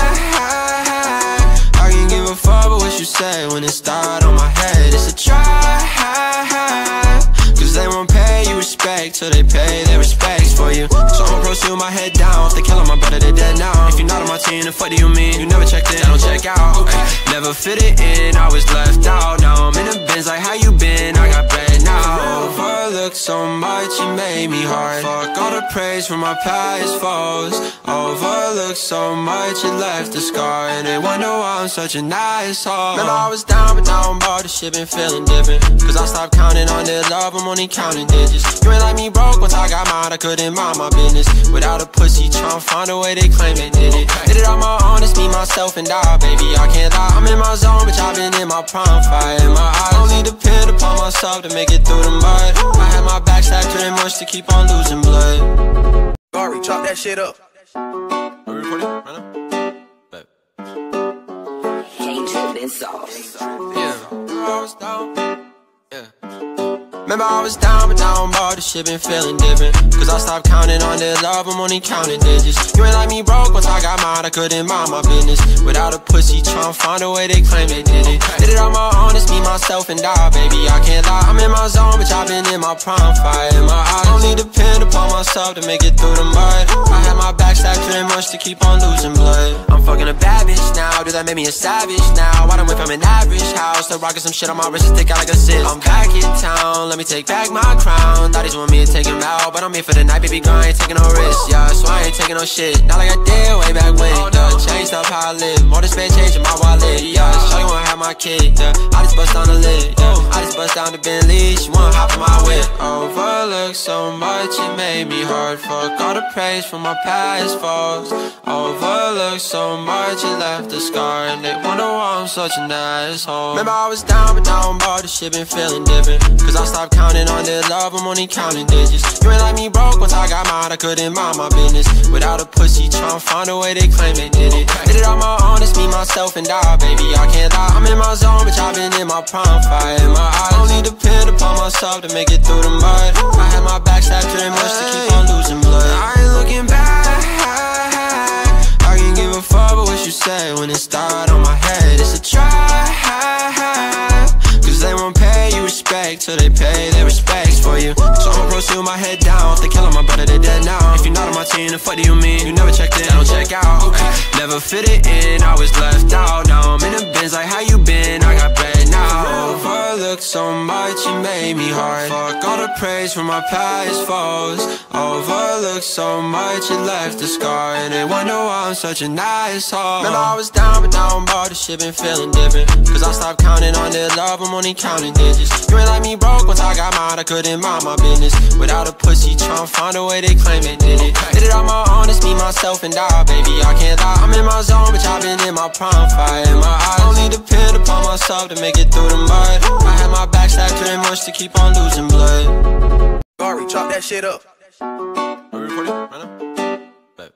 I can give a fuck about what you say when it start on my head. It's a try, cause they won't pay you respect till they pay their respects for you. So I'ma proceed with my head down. If they killing my brother, they dead now. If you're not on my team, then fuck do you mean? You never checked in, I don't check out. Never fit it in, I was left out. Now I'm in the Benz like how you been, I got bread now. Overlooked so much, it made me hard. Fuck all the praise from my past foes. Overlooked so much, it left a scar, and they wonder why I'm such an asshole. Remember I was down, but now I'm bored, this shit been feeling different. Cause I stopped counting on their love, I'm only counting digits. You ain't like me broke, once I got mine, I couldn't mind my business. Without a pussy, tryna find a way they claim they did it. Did it on my own, it's me, myself, and I, baby, I can't lie. I'm in my zone, bitch, I've been in my prime, fire in my eyes. Only depend upon myself to make it through the mud. I had my back stabbed too much to keep on losing blood. Gary, chop that shit up. Are we recording right now? Can't trip this off. Yeah, I was down. Yeah. Remember I was down, but now I'm bored, this shit been feeling different. Cause I stopped counting on their love, I'm only counting digits. You ain't like me broke, once I got mine, I couldn't mind my business. Without a pussy, tryna find a way they claim they did it. Did it on my own, it's me, myself, and I, baby, I can't lie. I'm in my zone, bitch, I've been in my prime, fire in my eyes. Only depend upon myself to make it through the mud. I had my back stabbed too much to keep on losing blood. I'm fucking a bad bitch now, dude, that made me a savage now. I done went from an average house to rocking some shit on my wrist to stick out like a cyst. I'm back in town, let me take back my crown. Thought he's want me to take him out, but I'm here for the night, baby girl, I ain't taking no risks. Yeah, so I ain't taking no shit, not like I did way back when. Changed up how I live, more than spend change in my wallet. Yeah, sure you wanna have my kid, yeah. I just bust down the lid, yeah. I just bust down the Bentley, she wanna hop in my whip. Overlooked so much, it made me hard. Fuck all the praise from my past foes. Overlooked so much, it left a scar, and they wonder why I'm such an asshole. Remember I was down, but now I'm bored, this shit been feeling different. Cause I stopped counting on their love, I'm only counting digits. You ain't like me broke, once I got mine, I couldn't mind my business. Without a pussy, tryna find a way they claim they did it. Did it on my own, it's me, myself, and I, baby, I can't lie. I'm in my zone, bitch, I've been in my prime, fire in my eyes. Only depend upon myself to make it through the mud. I had my back stabbed too much to keep on losing blood. I ain't looking back, I can give a fuck about what you say when it start on my head. It's a try, cause they won't pay you respect till they pay their respects for you. So I'ma proceed with my head down. If they killing my brother, they dead now. If you're not on my team, then fuck do you mean? You never checked in, I don't check out. Never fit it in, I was left out. Now I'm in the Benz like how you been, I got bread now. Overlooked so much, it made me hard. Fuck all the praise from my past foes. Overlooked so much, it left a scar, and they wonder why I'm such an asshole. Remember I was down, but now I'm bored, this shit been feeling different. Cause I stopped counting on their love, I'm only counting digits. You ain't like me broke, once I got mine, I couldn't mind my business. Without a pussy, tryna find a way they claim they did it. Did it on my own, it's me, myself, and I, baby, I can't lie. I'm in my zone, bitch, I've been in my prime, fire in my eyes. Only depend upon myself to make it through the mud. I had my back stabbed too much to keep on losing blood. Gary, chop that shit up. Are we recording right now?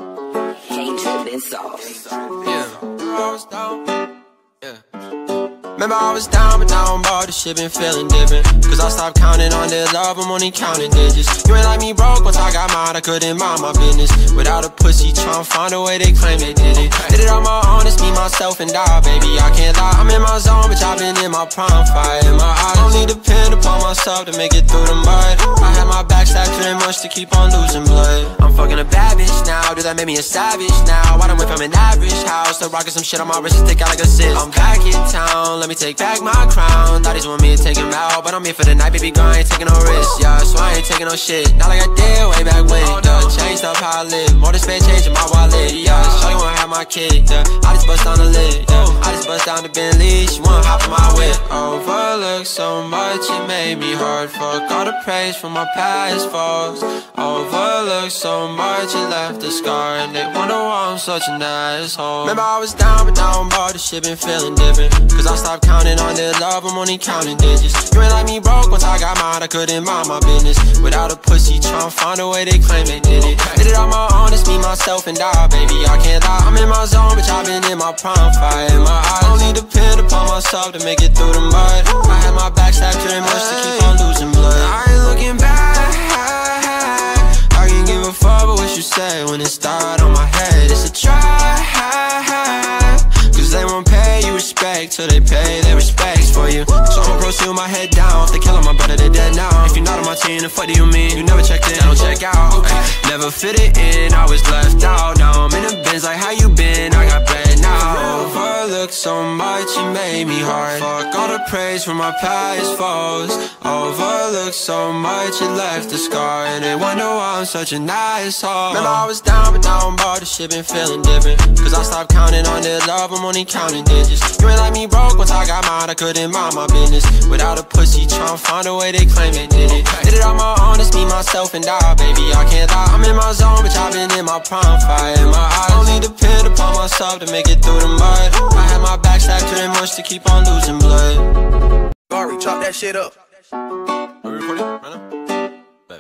Can't trip this off. Yeah, I was down. Yeah. Remember I was down, but now I'm bored, this shit been feeling different. Cause I stopped counting on their love, I'm only counting digits. You ain't like me broke, once I got mine, I couldn't mind my business. Without a pussy, tryna find a way, they claim they did it. Did it on my own, it's me, myself, and I, baby, I can't lie. I'm in my zone, bitch, I've been in my prime, fire in my eyes. Only depend upon myself to make it through the mud. I had my back stabbed too much to keep on losing blood. I'm fucking a bad bitch now, do that make me a savage now? Why don't went from an average house to rocking some shit on my wrist and stick out like a cyst. I'm back in town, let me take back my crown. Thought he's want me to take him out, but I'm here for the night, baby girl, I ain't taking no risks, yeah. So I ain't taking no shit, not like I did way back when, yeah. Changed up how I live, more than spend change in my wallet, yeah. Shawty wanna have my kid, yeah. I just bust down the lid, yeah. I just bust down the Bentley, she wanna hop in my whip. Overlooked so much, it made me hard. Fuck all the praise from my past faults. Overlooked so much, it left a scar, and they wonder why I'm such an asshole. Remember I was down, but now I'm bored, this shit been feeling different. Cause I stopped counting on their love, I'm only counting digits. You ain't like me broke, once I got mine, I couldn't mind my business. Without a pussy, tryna find a way, they claim they did it. Did it on my own, it's me, myself, and I, baby, I can't lie. I'm in my zone, bitch, I've been in my prime, fire in my eyes. Only depend upon myself to make it through the mud. I had my back stabbed too much to keep on losing blood. I ain't looking back, I can give a fuck about what you say when it start on my head. It's a try, cause they won't pay you respect till they pay their respects for you. So I'ma proceed with my head down. If they killing my brother, they dead now. If you're not on my team, then fuck do you mean? You never checked in, I don't check out. Never fit it in, I was left out. Now I'm in the Benz like how you been, I got bread now. Overlooked so much, it made me hard. Fuck all the praise from my past foes. Overlooked so much, it left a scar, and they wonder why I'm such an asshole. Remember I was down, but now I'm bored, this shit been feeling different. Cause I stopped counting on their love, I'm only counting digits. You ain't like me broke, once I got mine, I couldn't mind my business. Without a pussy, tryna find a way, they claim they did it. Did it on my own, it's me, myself, and I, baby, I can't lie. I'm in my zone, bitch, I've been in my prime, fire in my eyes. Only depend upon myself to make it through the mud. I had my back stabbed too much to keep on losing blood. Gary, chop that shit up. Are we recording right now?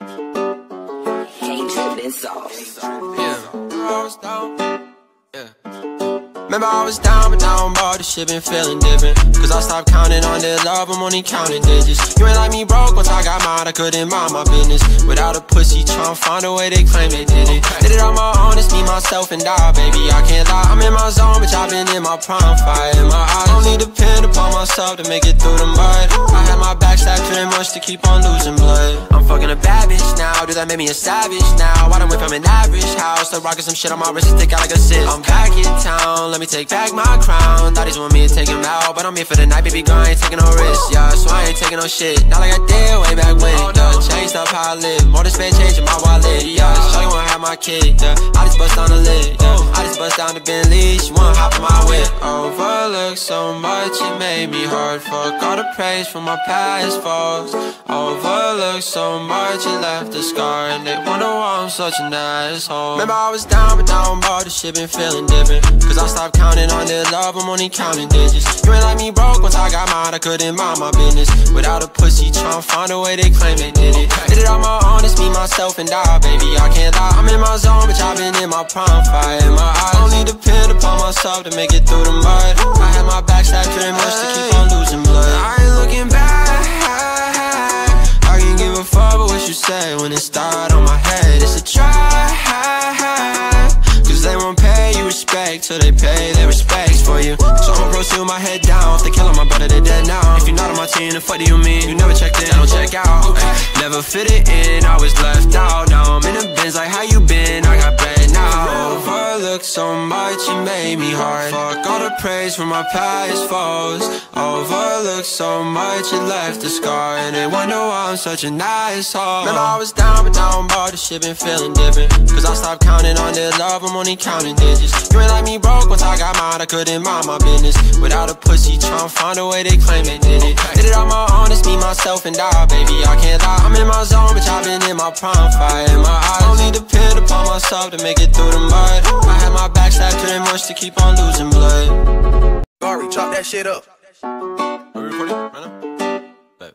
Can't trip this off. Yeah, I was down. Yeah. Remember I was down, but now I'm bored, this shit been feeling different. Cause I stopped counting on their love, I'm only counting digits. You ain't like me broke, once I got mine, I couldn't mind my business. Without a pussy, tryna find a way, they claim they did it. Did it on my own, it's me, myself, and I, baby, I can't lie. I'm in my zone, bitch, I've been in my prime, fire in my eyes. Only depend upon myself to make it through the mud. I had my back stabbed too much to keep on losing blood. I'm fucking a bad bitch now, do that make me a savage now? I done went from an average house to rocking some shit on my wrist and stick out like a cyst. I'm back in town, let me take back my crown. Thought he's want me to take him out, but I'm here for the night, baby girl, I ain't taking no risks, yeah. So I ain't taking no shit, not like I did way back when, yeah. Changed up how I live, more than spend change in my wallet, yeah. Shawty wanna have my kid, yeah. I just bust down the lid, yeah. I just bust down the Bentley, she wanna hop in my whip. Overlooked so much, it made me hard. Fuck all the praise from my past faults. Overlooked so much, it left a scar, and they wonder why I'm such an asshole. Remember I was down, but now I'm bored, this shit been feeling different. Cause I stopped counting on their love, I'm only counting digits. You ain't like me broke, once I got mine, I couldn't mind my business. Without a pussy, tryna find a way, they claim they did it. Did it on my own, it's me, myself, and I, baby, I can't lie. I'm in my zone, bitch, I've been in my prime, fire in my eyes. Only depend upon myself to make it through the mud. I had my back stabbed too much to keep on losing blood. I ain't looking back, I can give a fuck about what you say when it start on my head. It's a try, cause they won't pay you respect till they pay their respects for you. So I'ma proceed with my head down. If they killing my brother, they dead now. If you're not on my team, then fuck do you mean? You never checked in, I don't check out. Never fit it in, I was left out. Now I'm in the Benz like how you been, I got bread now. Overlooked so much, it made me hard. Fuck all the praise from my past foes. Overlooked so much, it left a scar, and they wonder why I'm such an asshole. Remember I was down, but now I'm bored, this shit been feeling different. Cause I stopped counting on their love, I'm only counting digits. You ain't like me broke, once I got mine, I couldn't mind my business. Without a pussy, tryna find a way, they claim they did it. Did it on my own, it's me, myself, and I, baby, I can't lie. I'm in my zone, bitch, I've been in my prime, fire in my eyes. Only depend upon myself to make it through the mud. I had my back stabbed too much to keep on losing blood. Gary, chop that shit up. Are we recording right now?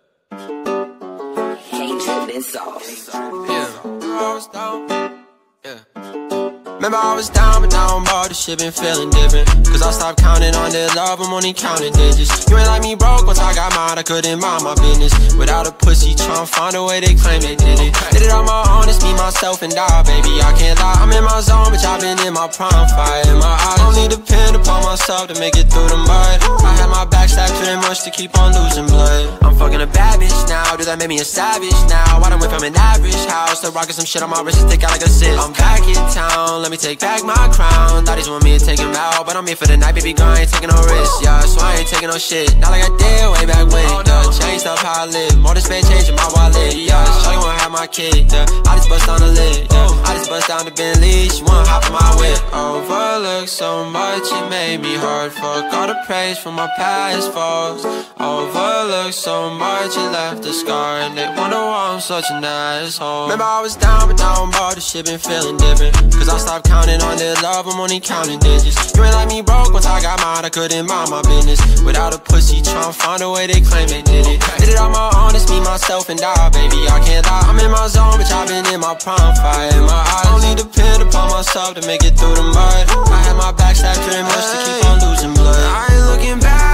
Can't trip this off. Yeah, I was down. Yeah. Remember I was down, but now I'm bored, this shit been feeling different. Cause I stopped counting on their love, I'm only counting digits. You ain't like me broke, once I got mine, I couldn't mind my business. Without a pussy, tryna find a way they claim they did it. Did it on my own, it's me, myself, and I, baby, I can't lie. I'm in my zone, bitch, I've been in my prime, fire in my eyes. Only depend upon myself to make it through the mud. I had my back stabbed too much to keep on losing blood. I'm fucking a bad bitch now, dude, that made me a savage now. I done went from an average house to rocking some shit on my wrist and stick out like a cyst. I'm back in town, let me take back my crown. Thought he's want me to take him out, but I'm here for the night, baby girl, I ain't taking no risks, yeah. So I ain't taking no shit, not like I did way back when, yeah. Changed up how I live, more than spend change in my wallet, yeah. Shawty wanna have my kid, yeah. I just bust down the lid, yeah. I just bust down the Bentley, she wanna hop in my whip. Overlooked so much, it made me hard. Fuck all the praise from my past faults. Overlooked so much, it left a scar, and they wonder why I'm such an asshole. Remember I was down, but now I'm bored, this shit been feeling different. Cause I stopped counting on their love, I'm only counting digits. You ain't like me broke, once I got mine, I couldn't mind my business. Without a pussy, tryna find a way they claim they did it. Did it on my own, it's me, myself, and I, baby, I can't lie. I'm in my zone, bitch, I've been in my prime, fire in my eyes. Only depend upon myself to make it through the mud. I had my back stabbed too much to keep on losing blood. I ain't looking back,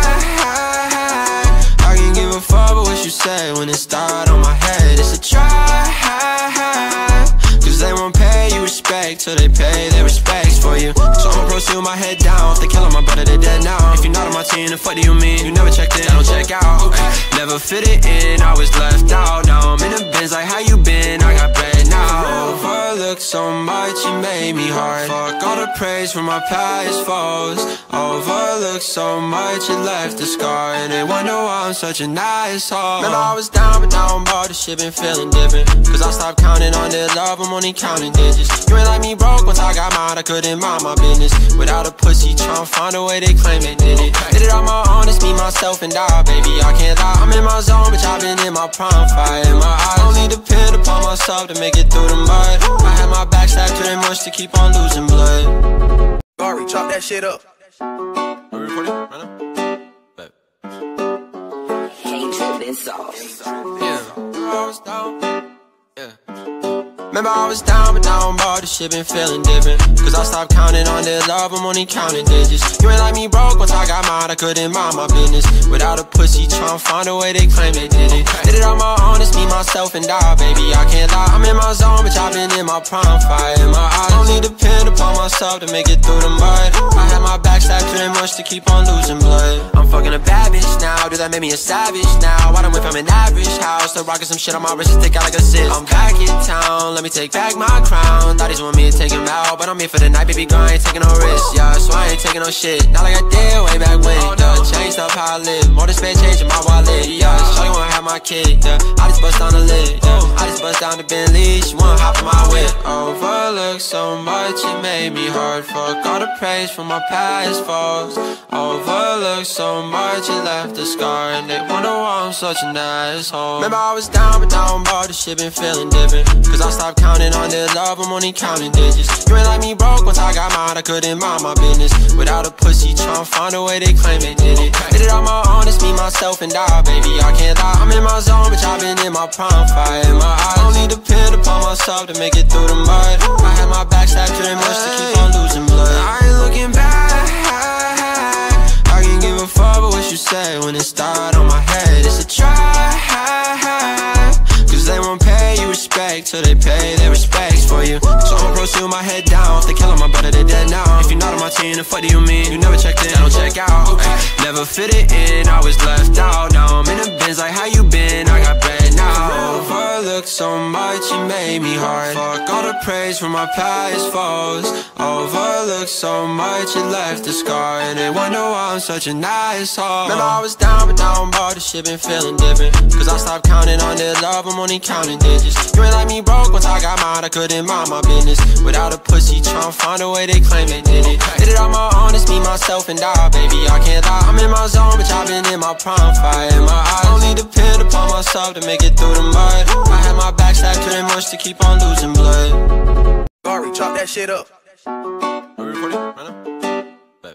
I can give a fuck about what you say when it started on my head. It's a try, cause they won't pay you respect till they pay their respects for you. So I'ma proceed with my head down. If they kill my brother, they dead now. If you're not on my team, then fuck do you mean? You never checked in, I don't check out. Never fit it in, I was left out. Now I'm in the bins like how you been, I got bread now. Overlooked so much, it made me hard. Fuck all the praise from my past foes. Overlooked so much, it left a scar, and they wonder why I'm such an asshole. Remember I was down, but now I'm bored, this shit been feeling different. Cause I stopped counting on their love, I'm only counting digits. You ain't like me broke, once I got mine, I couldn't mind my business. Without a pussy, tryna find a way they claim they did it. Did it on my own, it's me, myself, and I, baby, I can't lie. I'm in my zone, bitch, I've been in my prime, fire in my eyes. Only depend upon myself to make it through the mud. I had my back stabbed too much to keep on losing blood. Gary, chop that shit up. Are we recording right now? Hatred and sauce. Remember I was down, but now I'm bored, this shit been feeling different. Cause I stopped counting on their love, I'm only counting digits. You ain't like me broke, once I got mine, I couldn't mind my business. Without a pussy, tryna find a way they claim they did it. Did it on my own, it's me, myself, and I, baby, I can't lie. I'm in my zone, bitch, I've been in my prime, fire in my eyes. Only depend upon myself to make it through the mud. I had my back stabbed too much to keep on losing blood. I'm fucking a bad bitch now, dude, that made me a savage now. I done went from an average house to rocking some shit on my wrist and stick out like a cyst. I'm back in town, let me take back my crown. Thought he's want me to take him out, but I'm here for the night, baby girl, I ain't taking no risks, yeah. So I ain't taking no shit, not like I did way back when, yeah. Changed up how I live, more than spend change in my wallet, yeah. Shawty wanna have my kid, yeah. I just bust down the lid, yeah. I just bust down the Bentley, she wanna hop in my whip. Overlooked so much, it made me hard. Fuck all the praise from my past faults. Overlooked so much, it left a scar, and they wonder why I'm such an asshole. Remember I was down, but now I'm bored, this shit been feeling different. Cause I stopped counting on their love, I'm only counting digits. You ain't like me broke, once I got mine, I couldn't mind my business. Without a pussy, tryna find a way they claim they did it. Did it on my own, it's me, myself, and I, baby, I can't lie. I'm in my zone, bitch, I've been in my prime, fire in my eyes. Only depend upon myself to make it through the mud. I had my back stabbed too much to keep on losing blood. I ain't looking back, I can give a fuck about what you say when it started on my head. It's a try, cause they won't pay you respect till they pay their respects for you. So I'ma proceed with my head down. If they kill my brother, they dead now. If you're not on my team, then fuck do you mean? You never checked in, I don't check out. Never fit it in, I was left out. Now I'm in the bins like how you been, I got bread now. Overlooked so much, it made me hard. Fuck all the praise from my past foes. Overlooked so much, it left a scar, and they wonder why I'm such an asshole. Remember I was down, but now I'm bored, this shit been feeling different. Cause I stopped counting on their love, I'm only counting digits. You ain't like me broke, once I got mine, I couldn't mind my business. Without a pussy, tryna find a way they claim they did it. Did it on my own, it's me, myself, and I, baby, I can't lie. I'm in my zone, bitch, I've been in my prime, fire in my eyes. Only depend upon myself to make it through the mud. I had my back stabbed too much to keep on losing blood. Gary, chop that shit up. Are we recording right now?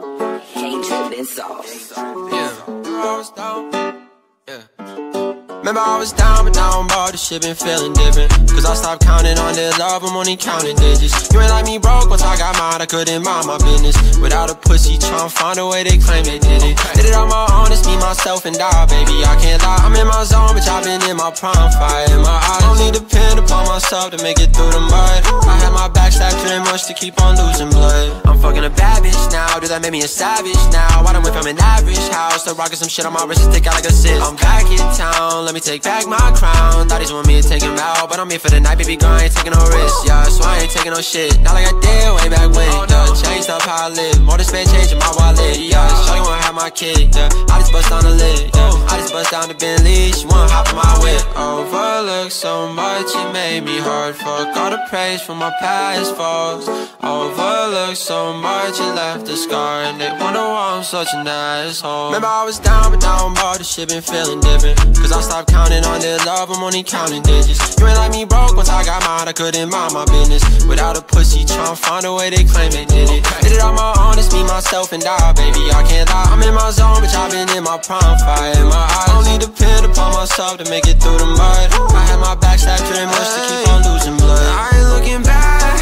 Hatred and sauce. Yeah. Remember I was down, but now I'm bought. This shit been feeling different. Cause I stopped counting on their love, I'm only counting digits. You ain't like me broke, once I got mine, I couldn't mind my business. Without a pussy, tryna find a way they claim they did it. Did it on my own, it's me, myself, and I, baby, I can't lie. I'm in my zone, bitch, I've been in my prime, fire in my eyes. Only depend upon myself to make it through the mud. I had my back stabbed too much to keep on losing blood. I'm fucking a bad bitch now, dude, that made me a savage now. I done went from an average house to rocking some shit on my wrist and stick out like a cyst. I'm back in town, let me take back my crown. Thought he's want me to take him out, but I'm here for the night, baby girl, I ain't taking no risks, yeah. So I ain't taking no shit, not like I did way back when, yeah. Changed up how I live, more than spend change in my wallet, yeah. Shawty wanna have my kid, yeah. I just bust down the lid, yeah. I just bust down the Bentley, she wanna hop in my whip. Overlooked so much, it made me hard. Fuck all the praise from my past faults. Overlooked so much, it left a scar, and they wonder why I'm such an asshole. Remember I was down, but now I'm bought. This shit been feeling different. Cause I stopped counting on their love, I'm only counting digits. You ain't like me broke, once I got mine, I couldn't mind my business. Without a pussy, tryna find a way they claim they did it. Did it on my own, it's me, myself, and I, baby, I can't lie. I'm in my zone, bitch, I've been in my prime, fire in my eyes. Only depend upon myself to make it through the mud. I had my back stabbed too much to keep on losing blood. I ain't looking back,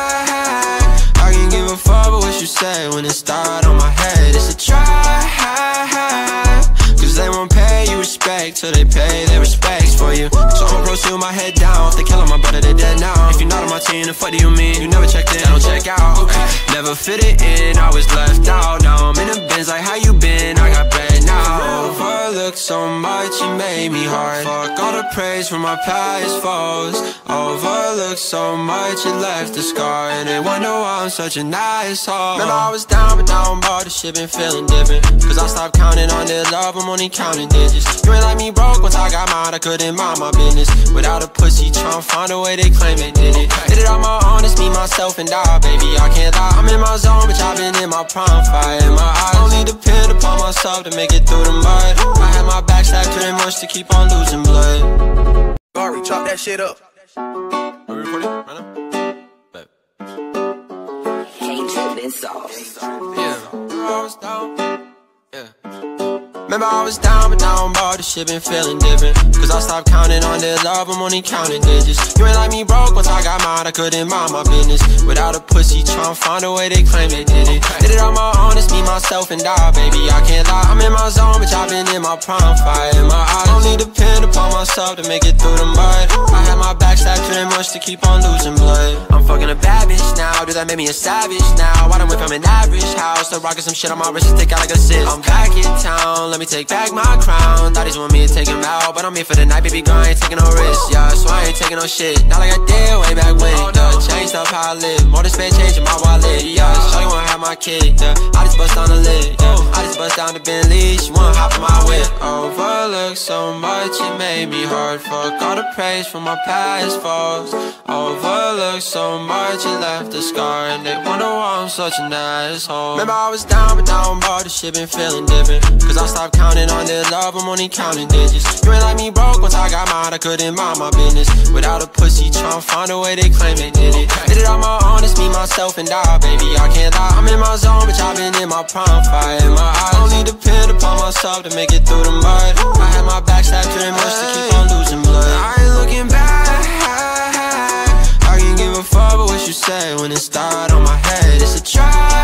I can give a fuck about what you say when it start on my head. It's a try, cause they won't pay you respect till they pay their respects for you. So I'ma proceed with my head down. If they killing my brother, they dead now. If you're not on my team, then fuck do you mean? You never checked in, I don't check out. Never fit it in, I was left out. Now I'm in the bins like how you been, I got bread now. Overlooked so much, it made me hard. Fuck all the praise from my past foes. Overlooked so much, it left a scar, and they wonder why I'm such an asshole. Remember I was down, but now I'm bought. This shit been feeling different. Cause I stopped counting on their love, I'm only counting digits. You ain't like me broke, once I got mine, I couldn't mind my business. Without a pussy, tryna find a way they claim they did it. Did it on my own, it's me, myself, and I, baby, I can't lie. I'm in my zone, bitch, I've been in my prime, fire in my eyes. Only depend upon myself to make it through the mud. I had my back stabbed too much to keep on losing blood. Gary, chop that shit up. Are we recording right now? Bet. K-Driven Sauce. Yeah, I was down. Yeah. Remember I was down, but now I'm bought. This shit been feeling different. Cause I stopped counting on their love, I'm only counting digits. You ain't like me broke, once I got mine, I couldn't mind my business. Without a pussy, tryna find a way they claim they did it. Did it on my own, it's me, myself, and I, baby, I can't lie. I'm in my zone, bitch, I've been in my prime, fire in my eyes. Only depend upon myself to make it through the mud. I had my back stabbed too much to keep on losing blood. I'm fucking a bad bitch now, dude, that made me a savage now. I done went from an average house to rocking some shit on my wrist and stick out like a cyst. I'm back in town, let me take back my crown. Thought he's want me to take him out, but I'm here for the night, baby girl, I ain't taking no risks, yeah. So I ain't taking no shit, not like I did way back when, yeah. Changed up how I live, more than spend change in my wallet, yeah. Shawty wanna have my kid, yeah. I just bust down the lid, yeah. I just bust down the Bentley, she wanna hop in my whip. Overlooked so much, it made me hard. Fuck all the praise from my past faults. Overlooked so much, it left a scar, and they wonder why I'm such an asshole. Remember I was down, but now I'm bought. This shit been feeling different. Cause I stopped counting on their love, I'm only counting digits. You ain't like me broke, once I got mine, I couldn't mind my business. Without a pussy, tryna find a way they claim they did it. Did it on my own, it's me, myself, and I, baby, I can't lie. I'm in my zone, bitch, I've been in my prime, fire in my eyes. Only depend upon myself to make it through the mud. I had my back stabbed too much to keep on losing blood. I ain't looking back, I can give a fuck about what you say when it start on my head. It's a try,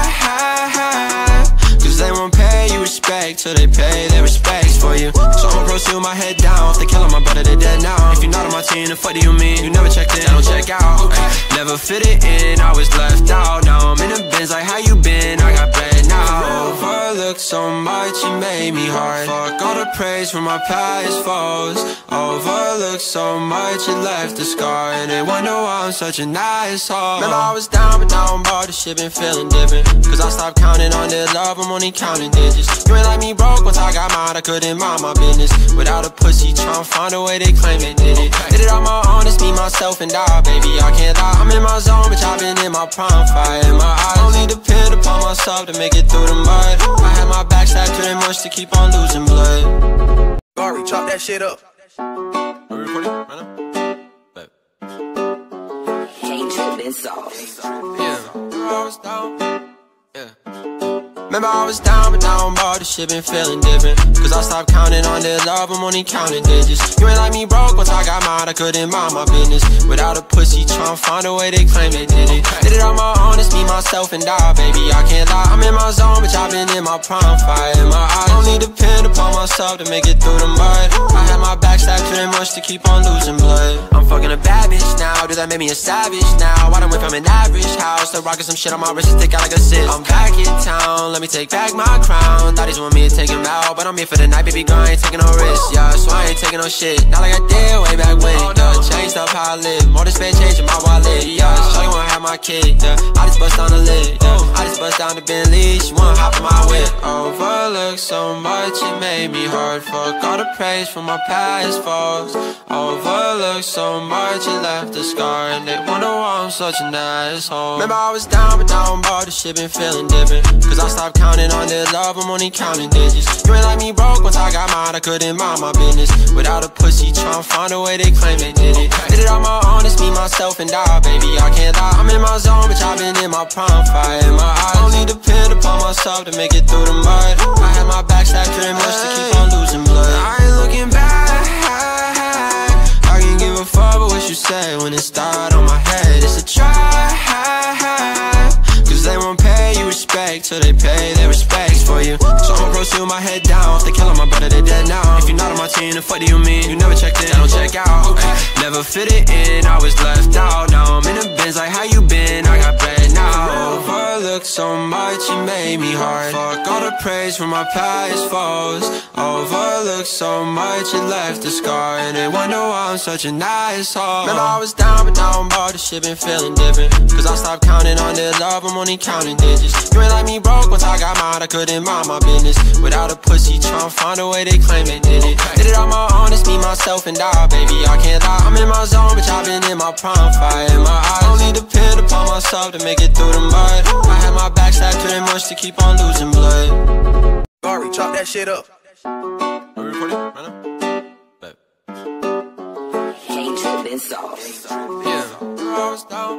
cause they won't pay you respect till they pay their respects for you. So I'ma proceed with my head down. If they killing my brother, they dead now. If you're not on my team, then fuck do you mean? You never checked in, I don't check out. Never fit it in, I was left out. Now I'm in the bins like how you been, I got bread now. Overlooked so much, it made me hard. Fuck all the praise from my past foes. Overlooked so much, it left a scar, and they wonder why I'm such an asshole. Remember I was down, but now I'm bought. This shit been feeling different. Cause I stopped counting on their love, I'm only counting digits. You ain't like me broke, once I got mine, I couldn't mind my business. Without a pussy, tryna find a way they claim they did it. Did it on my own, it's me, myself, and I, baby, I can't lie. I'm in my zone, bitch, I've been in my prime, fire in my eyes. Only depend upon myself to make it through the mud. I had my back stabbed too much to keep on losing blood. Gary, chop that shit up. Are we recording right now? Bet. K-Driven Sauce. Yeah, I was down. Yeah. Remember I was down, but now I'm bored, this shit been feeling different. Cause I stopped counting on their love, I'm only counting digits. You ain't like me broke, once I got mine, I couldn't mind my business. Without a pussy, tryna find a way they claim they did it. Did it on my own, it's me, myself, and I, baby, I can't lie. I'm in my zone, bitch, I've been in my prime, fire in my eyes. Only depend upon myself to make it through the mud. I had my back stabbed too much to keep on losing blood. I'm fucking a bad bitch now, does that make me a savage now? I done went from an average house to rocking some shit on my wrist to stick out like a cyst. I'm back in town, let me take back my crown. Thotties want me to take him out, but I'm here for the night, baby girl, I ain't taking no risks. Yeah, so I ain't taking no shit, not like I did way back when. Yeah, changed up how I live, more than spend change in my wallet. Yeah, so you wanna have my kid, yeah, I just bust down the lid, yeah, I just bust down the Bentley, she wanna hop in my whip. Overlooked so much, it made me hurt. Fuck all the praise from my past faults. Overlooked so much, it left a scar, and they wonder why I'm such an asshole. Remember I was down, but now I'm bored, this shit been feeling different. Cause I stopped counting on their love, I'm only counting digits. You ain't like me broke, once I got mine, I couldn't mind my business. Without a pussy, tryna find a way they claim they did it. Did it on my own, it's me, myself, and I, baby, I can't lie. I'm in my zone, bitch, I've been in my prime, fire in my eyes. Only depend upon myself to make it through the mud. I had my back stabbed too much to keep on losing blood. I ain't looking back, I can give a fuck about what you say when it start on my head. It's a try, cause they won't pay you respect till they pay their respects for you. So I'ma proceed with my head down. If they killing my brother, they dead now. If you're not on my team, then fuck do you mean? You never checked in, I don't check out. Never fit it in, I was left out. Now I'm in the Benz like how you been, I got bread now. Overlooked so much, it made me hard. Fuck all the praise from my past foes. Overlooked so much, it left a scar, and they wonder why I'm such an asshole. Remember I was down, but now I'm bored, this shit been feeling different. Cause I stopped counting on their love, I'm only counting digits. You ain't like me broke, once I got mine, I couldn't mind my business. Without a pussy, tryna find a way they claim they did it. Did it on my own, it's me, myself, and I, baby, I can't lie. I'm in my zone, bitch, I've been in my prime, fire in my eyes. Only depend upon myself to make it through the mud. I had my back stabbed too much to keep on losing blood. Gary, chop that shit up. Are we recording right now? Hatred been solved. I was down.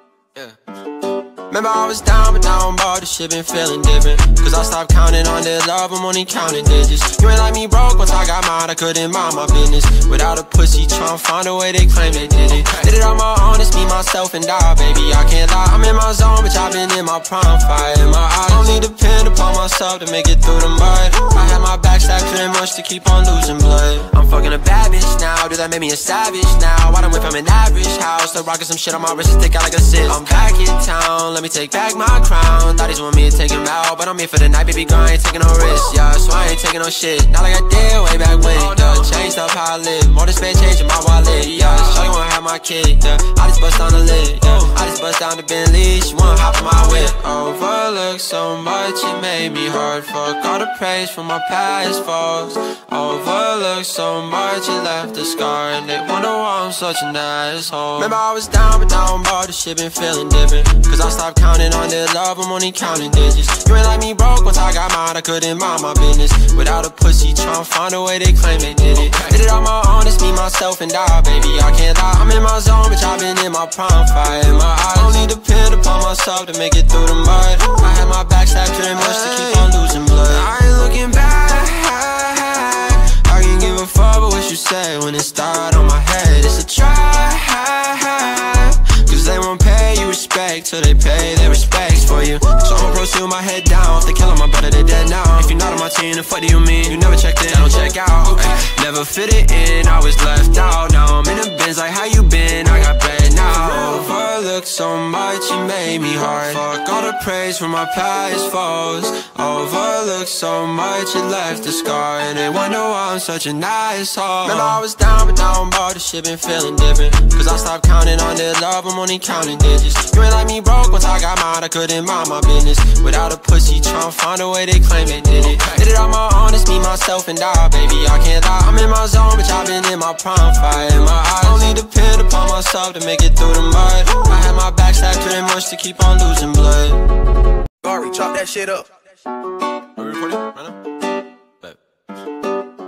Remember I was down, but now I'm bored, this shit been feeling different. Cause I stopped counting on their love, I'm only counting digits. You ain't like me broke, once I got mine, I couldn't mind my business. Without a pussy, tryna find a way they claim they did it. Did it on my own, it's me, myself, and I, baby, I can't lie. I'm in my zone, bitch, I've been in my prime, fire in my eyes. Only depend upon myself to make it through the mud. I had my back stabbed too much to keep on losing blood. I'm fucking a bad bitch now, does that make me a savage now? I done went from an average house to rocking some shit on my wrist to stick out like a cyst. I'm back in town, let me take back my crown. Thotties want me to take him out, but I'm here for the night, baby girl, I ain't taking no risks. Yeah, so I ain't taking no shit, not like I did way back when. Yeah, changed up how I live, more than spend change in my wallet. Yeah, so you wanna have my kid, yeah, I just bust down the lid, yeah, I just bust down the Bentley, she wanna hop in my whip. Overlooked so much, it made me hurt. Fuck all the praise from my past faults. Overlooked so much, it left a scar, and they wonder why I'm such an asshole. Remember I was down, but now I'm bored, this shit been feeling different. Cause I stopped counting on their love, I'm only counting digits. You ain't like me broke, once I got mine, I couldn't mind my business. Without a pussy, tryna find a way they claim they did it. Did it on my own, it's me, myself, and I, baby, I can't lie. I'm in my zone, bitch, I've been in my prime, fire in my eyes. Only depend upon myself to make it through the mud. I had my back stabbed too much to keep on losing blood. I ain't looking back, I can give a fuck about what you say when it start on my head. It's a try, cause they won't pay you respect till they pay their respects for you. So I'ma proceed with my head down. If they killing my brother, they dead now. If you're not on my team, then fuck do you mean? You never checked in, I don't check out. Never fit it in, I was left out. Now I'm in the Benz like how you been, I got bread now. Overlooked so much, it made me hard. Fuck all the praise from my past foes. Overlooked so much, it left a scar, and they wonder why I'm such an asshole. Remember I was down, but now I'm bored, this shit been feeling different. Cause I stopped counting on their love, I'm only counting digits. You ain't like me broke, once I got mine, I couldn't mind my business. Without a pussy, tryna find a way they claim they did it. Did it on my own, it's me, myself, and I, baby, I can't lie. I'm in my zone, bitch, I've been in my prime, fire in my eyes. Only depend upon myself to make it through the mud. I had my back stabbed too much to keep on losing blood. Gary, chop that shit up. Are we recording right now?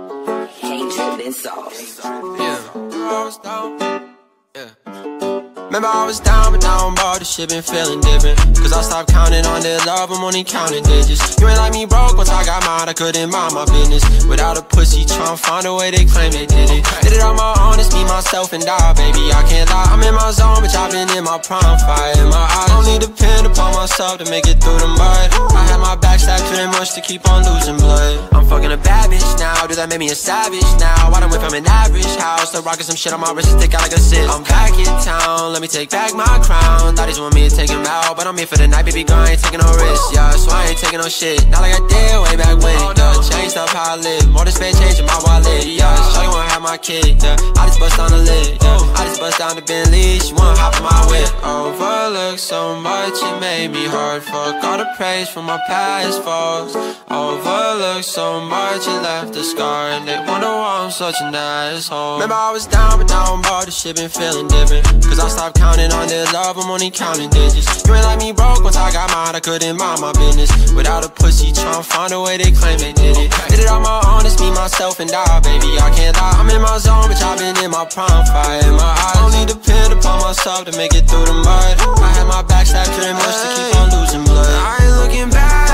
Hatred been solved. I was down. Remember I was down, but now I'm bored, this shit been feeling different. Cause I stopped counting on their love, I'm only counting digits. You ain't like me broke, once I got mine, I couldn't mind my business. Without a pussy, tryna find a way they claim they did it. Did it on my own, it's me, myself, and I, baby, I can't lie. I'm in my zone, bitch, I've been in my prime, fire in my eyes. Only depend upon myself to make it through the mud. I had my back stabbed too much to keep on losing blood. I'm fucking a bad bitch now, dude, that made me a savage now. I done went from an average house to rocking some shit on my wrist to stick out like a cyst. I'm back in town, let me take back my crown. Thought he want me to take him out, but I'm here for the night, baby girl, I ain't taking no risks. Yeah, so I ain't taking no shit, not like I did way back when. Yeah, changed up how I live, more than space changing my wallet. Yeah, sure you wanna have my kid, yeah, I just bust down the lid, yeah, I just bust down the Bentley, she wanna hop in my whip. Overlooked so much, it made me hard. Fuck all the praise from my past faults. Overlooked so much, it left a scar, and they wonder why I'm such an asshole. Remember I was down, but now I'm bored, this shit been feeling different. Cause I stopped counting on their love, I'm only counting digits. You ain't like me broke, once I got mine, I couldn't mind my business. Without a pussy, tryna find a way they claim they did it. Did it on my own, it's me, myself, and I, baby, I can't lie. I'm in my zone, bitch, I've been in my prime, fire in my eyes. Only depend upon myself to make it through the mud. I had my back stabbed too much to keep on losing blood. I ain't looking back,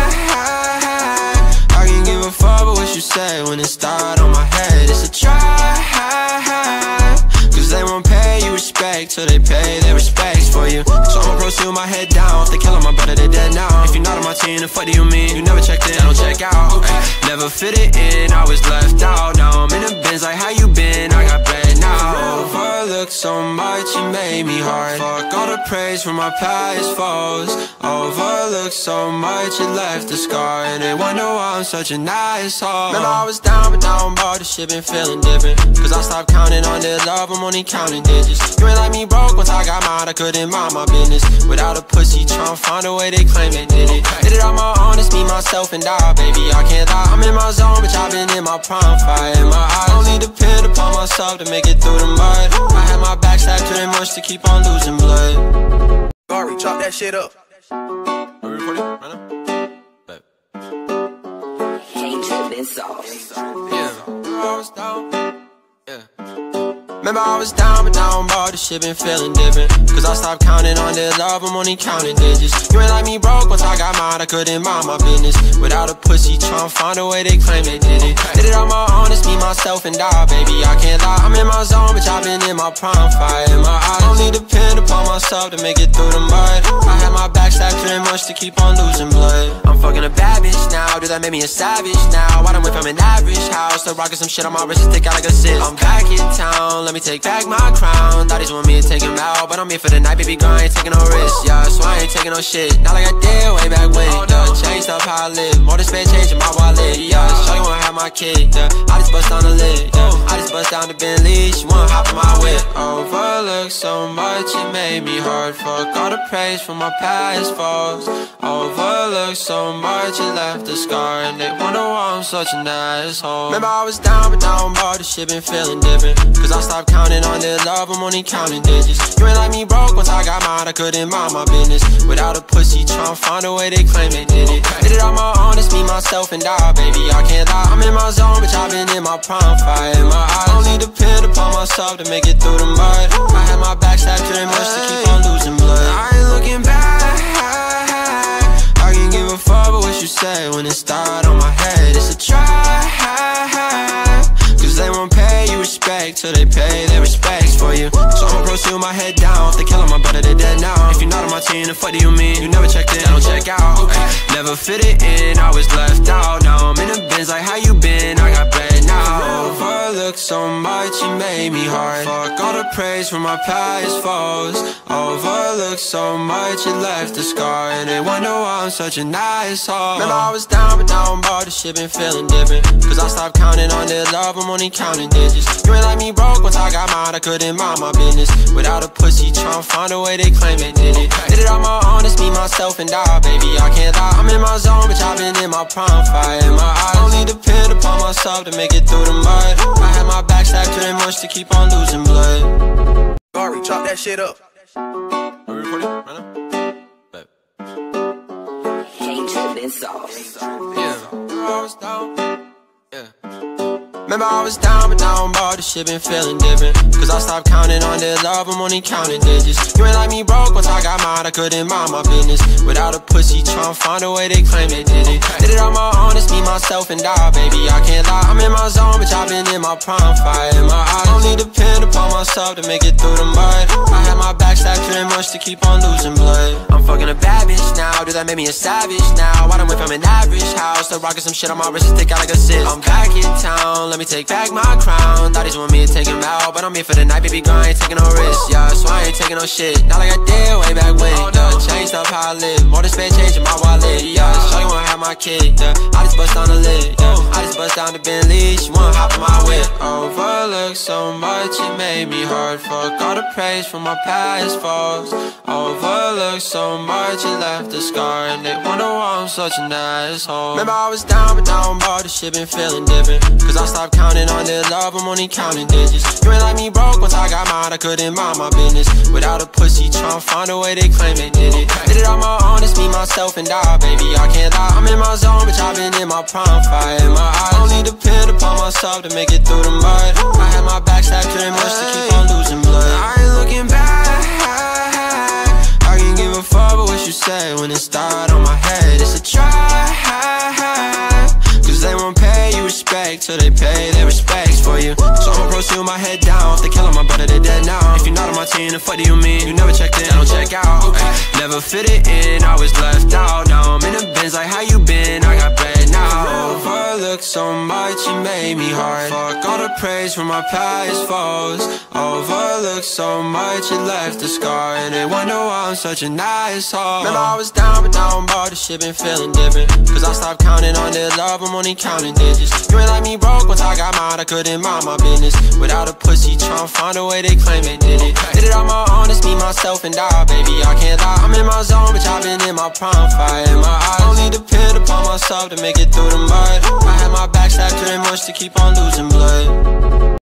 I can give a fuck about what you say when it start on my head. It's a try, cause they won't pay you respect till they pay their respects for you. So I'ma proceed with my head down. If they killing my brother, they dead now. If you're not on my team, then fuck do you mean? You never checked in, I don't check out. Never fit it in, I was left out. Now I'm in the Benz like how you been, I got bread now. Overlooked so much, it made me hard. Fuck all the praise from my past foes. Overlooked so much, it left a scar, and they wonder why I'm such an asshole. Remember I was down, but now I'm bored, this shit been feeling different. Cause I stopped counting on their love, I'm only counting digits. You ain't like me broke, once I got mine, I couldn't mind my business. Without a pussy, tryna find a way they claim they did it. Did it on my own, it's me, myself, and I, baby, I can't lie. I'm in my zone, bitch, I've been in my prime, fire in my eyes. Only depend upon myself to make it through the mud. I had my back stabbed too much to keep on losing blood. Gary, chop that shit up. Are we recording right now? Can't trip this off. Yeah, I was down. Yeah. Remember I was down, but now I'm bored, this shit been feeling different. Cause I stopped counting on their love, I'm only counting digits. You ain't like me broke, once I got mine, I couldn't mind my business. Without a pussy, tryna find a way they claim they did it. Did it on my own, it's me, myself, and I, baby, I can't lie. I'm in my zone, bitch, I've been in my prime, fire in my eyes. Only depend upon myself to make it through the mud. I had my back stabbed too much to keep on losing blood. I'm fucking a bad bitch now, dude, that made me a savage now. I done went from an average house to rocking some shit on my wrist to stick out like a cyst. I'm back in town, let me take back my crown. Thought he want me to take him out, but I'm here for the night, baby girl, I ain't taking no risks. Yeah, so I ain't taking no shit, not like I did way back when. Yeah, changed up how I live, more than space changing my wallet. Yeah, sure you wanna have my kid, yeah, I just bust down the lid, yeah, I just bust down the Bentley, she wanna hop in my whip. Overlooked so much, it made me hard. Fuck all the praise from my past faults. Overlooked so much, it left a scar, and they wonder why I'm such an asshole. Remember I was down, but now I'm bored, this shit been feeling different. Cause I stopped counting on their love, I'm only counting digits. You ain't like me broke, once I got mine, I couldn't mind my business. Without a pussy, tryna find a way they claim they did it. Did it on my own, it's me, myself, and I, baby, I can't lie. I'm in my zone, bitch, I've been in my prime, fire in my eyes. Only depend upon myself to make it through the mud. I had my back stabbed too much to keep on losing blood. I ain't looking back, I can give a fuck about what you say when it start on my head. It's a try, cause they won't pay you respect till they pay their respects for you. So I'ma proceed with my head down. If they killing my brother, they dead now. If you're not on my team, then fuck do you mean? You never checked in, I don't check out. Never fit it in, I was left out. Now I'm in the Benz like how you been, I got bread now. Overlooked so much, it made me hard. Fuck all the praise from my past foes. Overlooked so much, it left a scar, and they wonder why I'm such an asshole. Remember I was down, but now I'm bored, this shit been feeling different. Cause I stopped counting on their love, I'm only counting digits. You ain't like me broke, once I got mine, I couldn't mind my business. Without a pussy, tryna find a way they claim they did it. Did it on my own, it's me, myself, and I, baby, I can't lie. I'm in my zone, bitch, I've been in my prime, fire in my eyes. Only depend upon myself to make it through the mud. I had my back stabbed too much to keep on losing blood. Gary, chop that shit up. Are we recording right now? Can't trip this off. Yeah, I was down. Yeah. Remember I was down, but now I'm bored, this shit been feeling different. Cause I stopped counting on their love, I'm only counting digits. You ain't like me broke, once I got mine, I couldn't mind my business. Without a pussy, tryna find a way they claim they did it. Did it on my own, it's me, myself, and I, baby, I can't lie. I'm in my zone, bitch, I've been in my prime, fire in my eyes. Only depend upon myself to make it through the mud. I had my back stacked too much to keep on losing blood. I'm fucking a bad bitch now, dude, that made me a savage now. Why don't went from an average house to rocking some shit on my wrist and stick out like a cyst. I'm back in town, let me take back my crown. Thought he want me to take him out, but I'm here for the night, baby girl, I ain't taking no risks, yeah. So I ain't taking no shit, not like I did way back when, yeah. Changed up how I live, more than spend change in my wallet, yeah. Shawty wanna have my kid, yeah. I just bust down the lid, yeah. I just bust down the Bentley, she wanna hop in my whip. Overlooked so much, it made me hard. Fuck all the praise from my past faults. Overlooked so much, it left a scar, and they wonder why I'm such an asshole. Remember I was down, but now I'm bored, this shit been feeling different. Cause I stopped counting on their love, I'm only counting digits. You ain't like me broke, once I got mine, I couldn't mind my business. Without a pussy, tryna find a way they claim they did it. Did it on my own, it's me, myself, and I, baby, I can't lie. I'm in my zone, bitch, I've been in my prime, fire in my eyes. Only depend upon myself to make it through the mud. I had my back stacked too much to keep on losing blood. I ain't looking back, I can give a fuck about what you say when it start on my head. It's a try, cause they won't pay you respect till they pay their respects for you. So I'ma proceed with my head down. If they killing my brother, they dead now. If you're not on my team, then fuck do you mean? You never checked in, I don't check out. Never fit it in, I was left out. Now I'm in the Benz like how you been, I got bread now. Overlooked so much, it made me hard. Fuck all the praise from my past foes. Overlooked so much, it left a scar, and they wonder why I'm such an asshole. Remember I was down, but now I'm bored, this shit been feeling different. Cause I stopped counting on their love, I'm only counting digits. You ain't like me broke, once I got mine, I couldn't mind my business. Without a pussy, tryna find a way they claim they did it. Did it on my own, it's me, myself, and I, baby, I can't lie. I'm in my zone, bitch, I've been in my prime, fire in my eyes. Only depend upon myself to make it through the mud. I had my back stacked too much to keep on losing blood.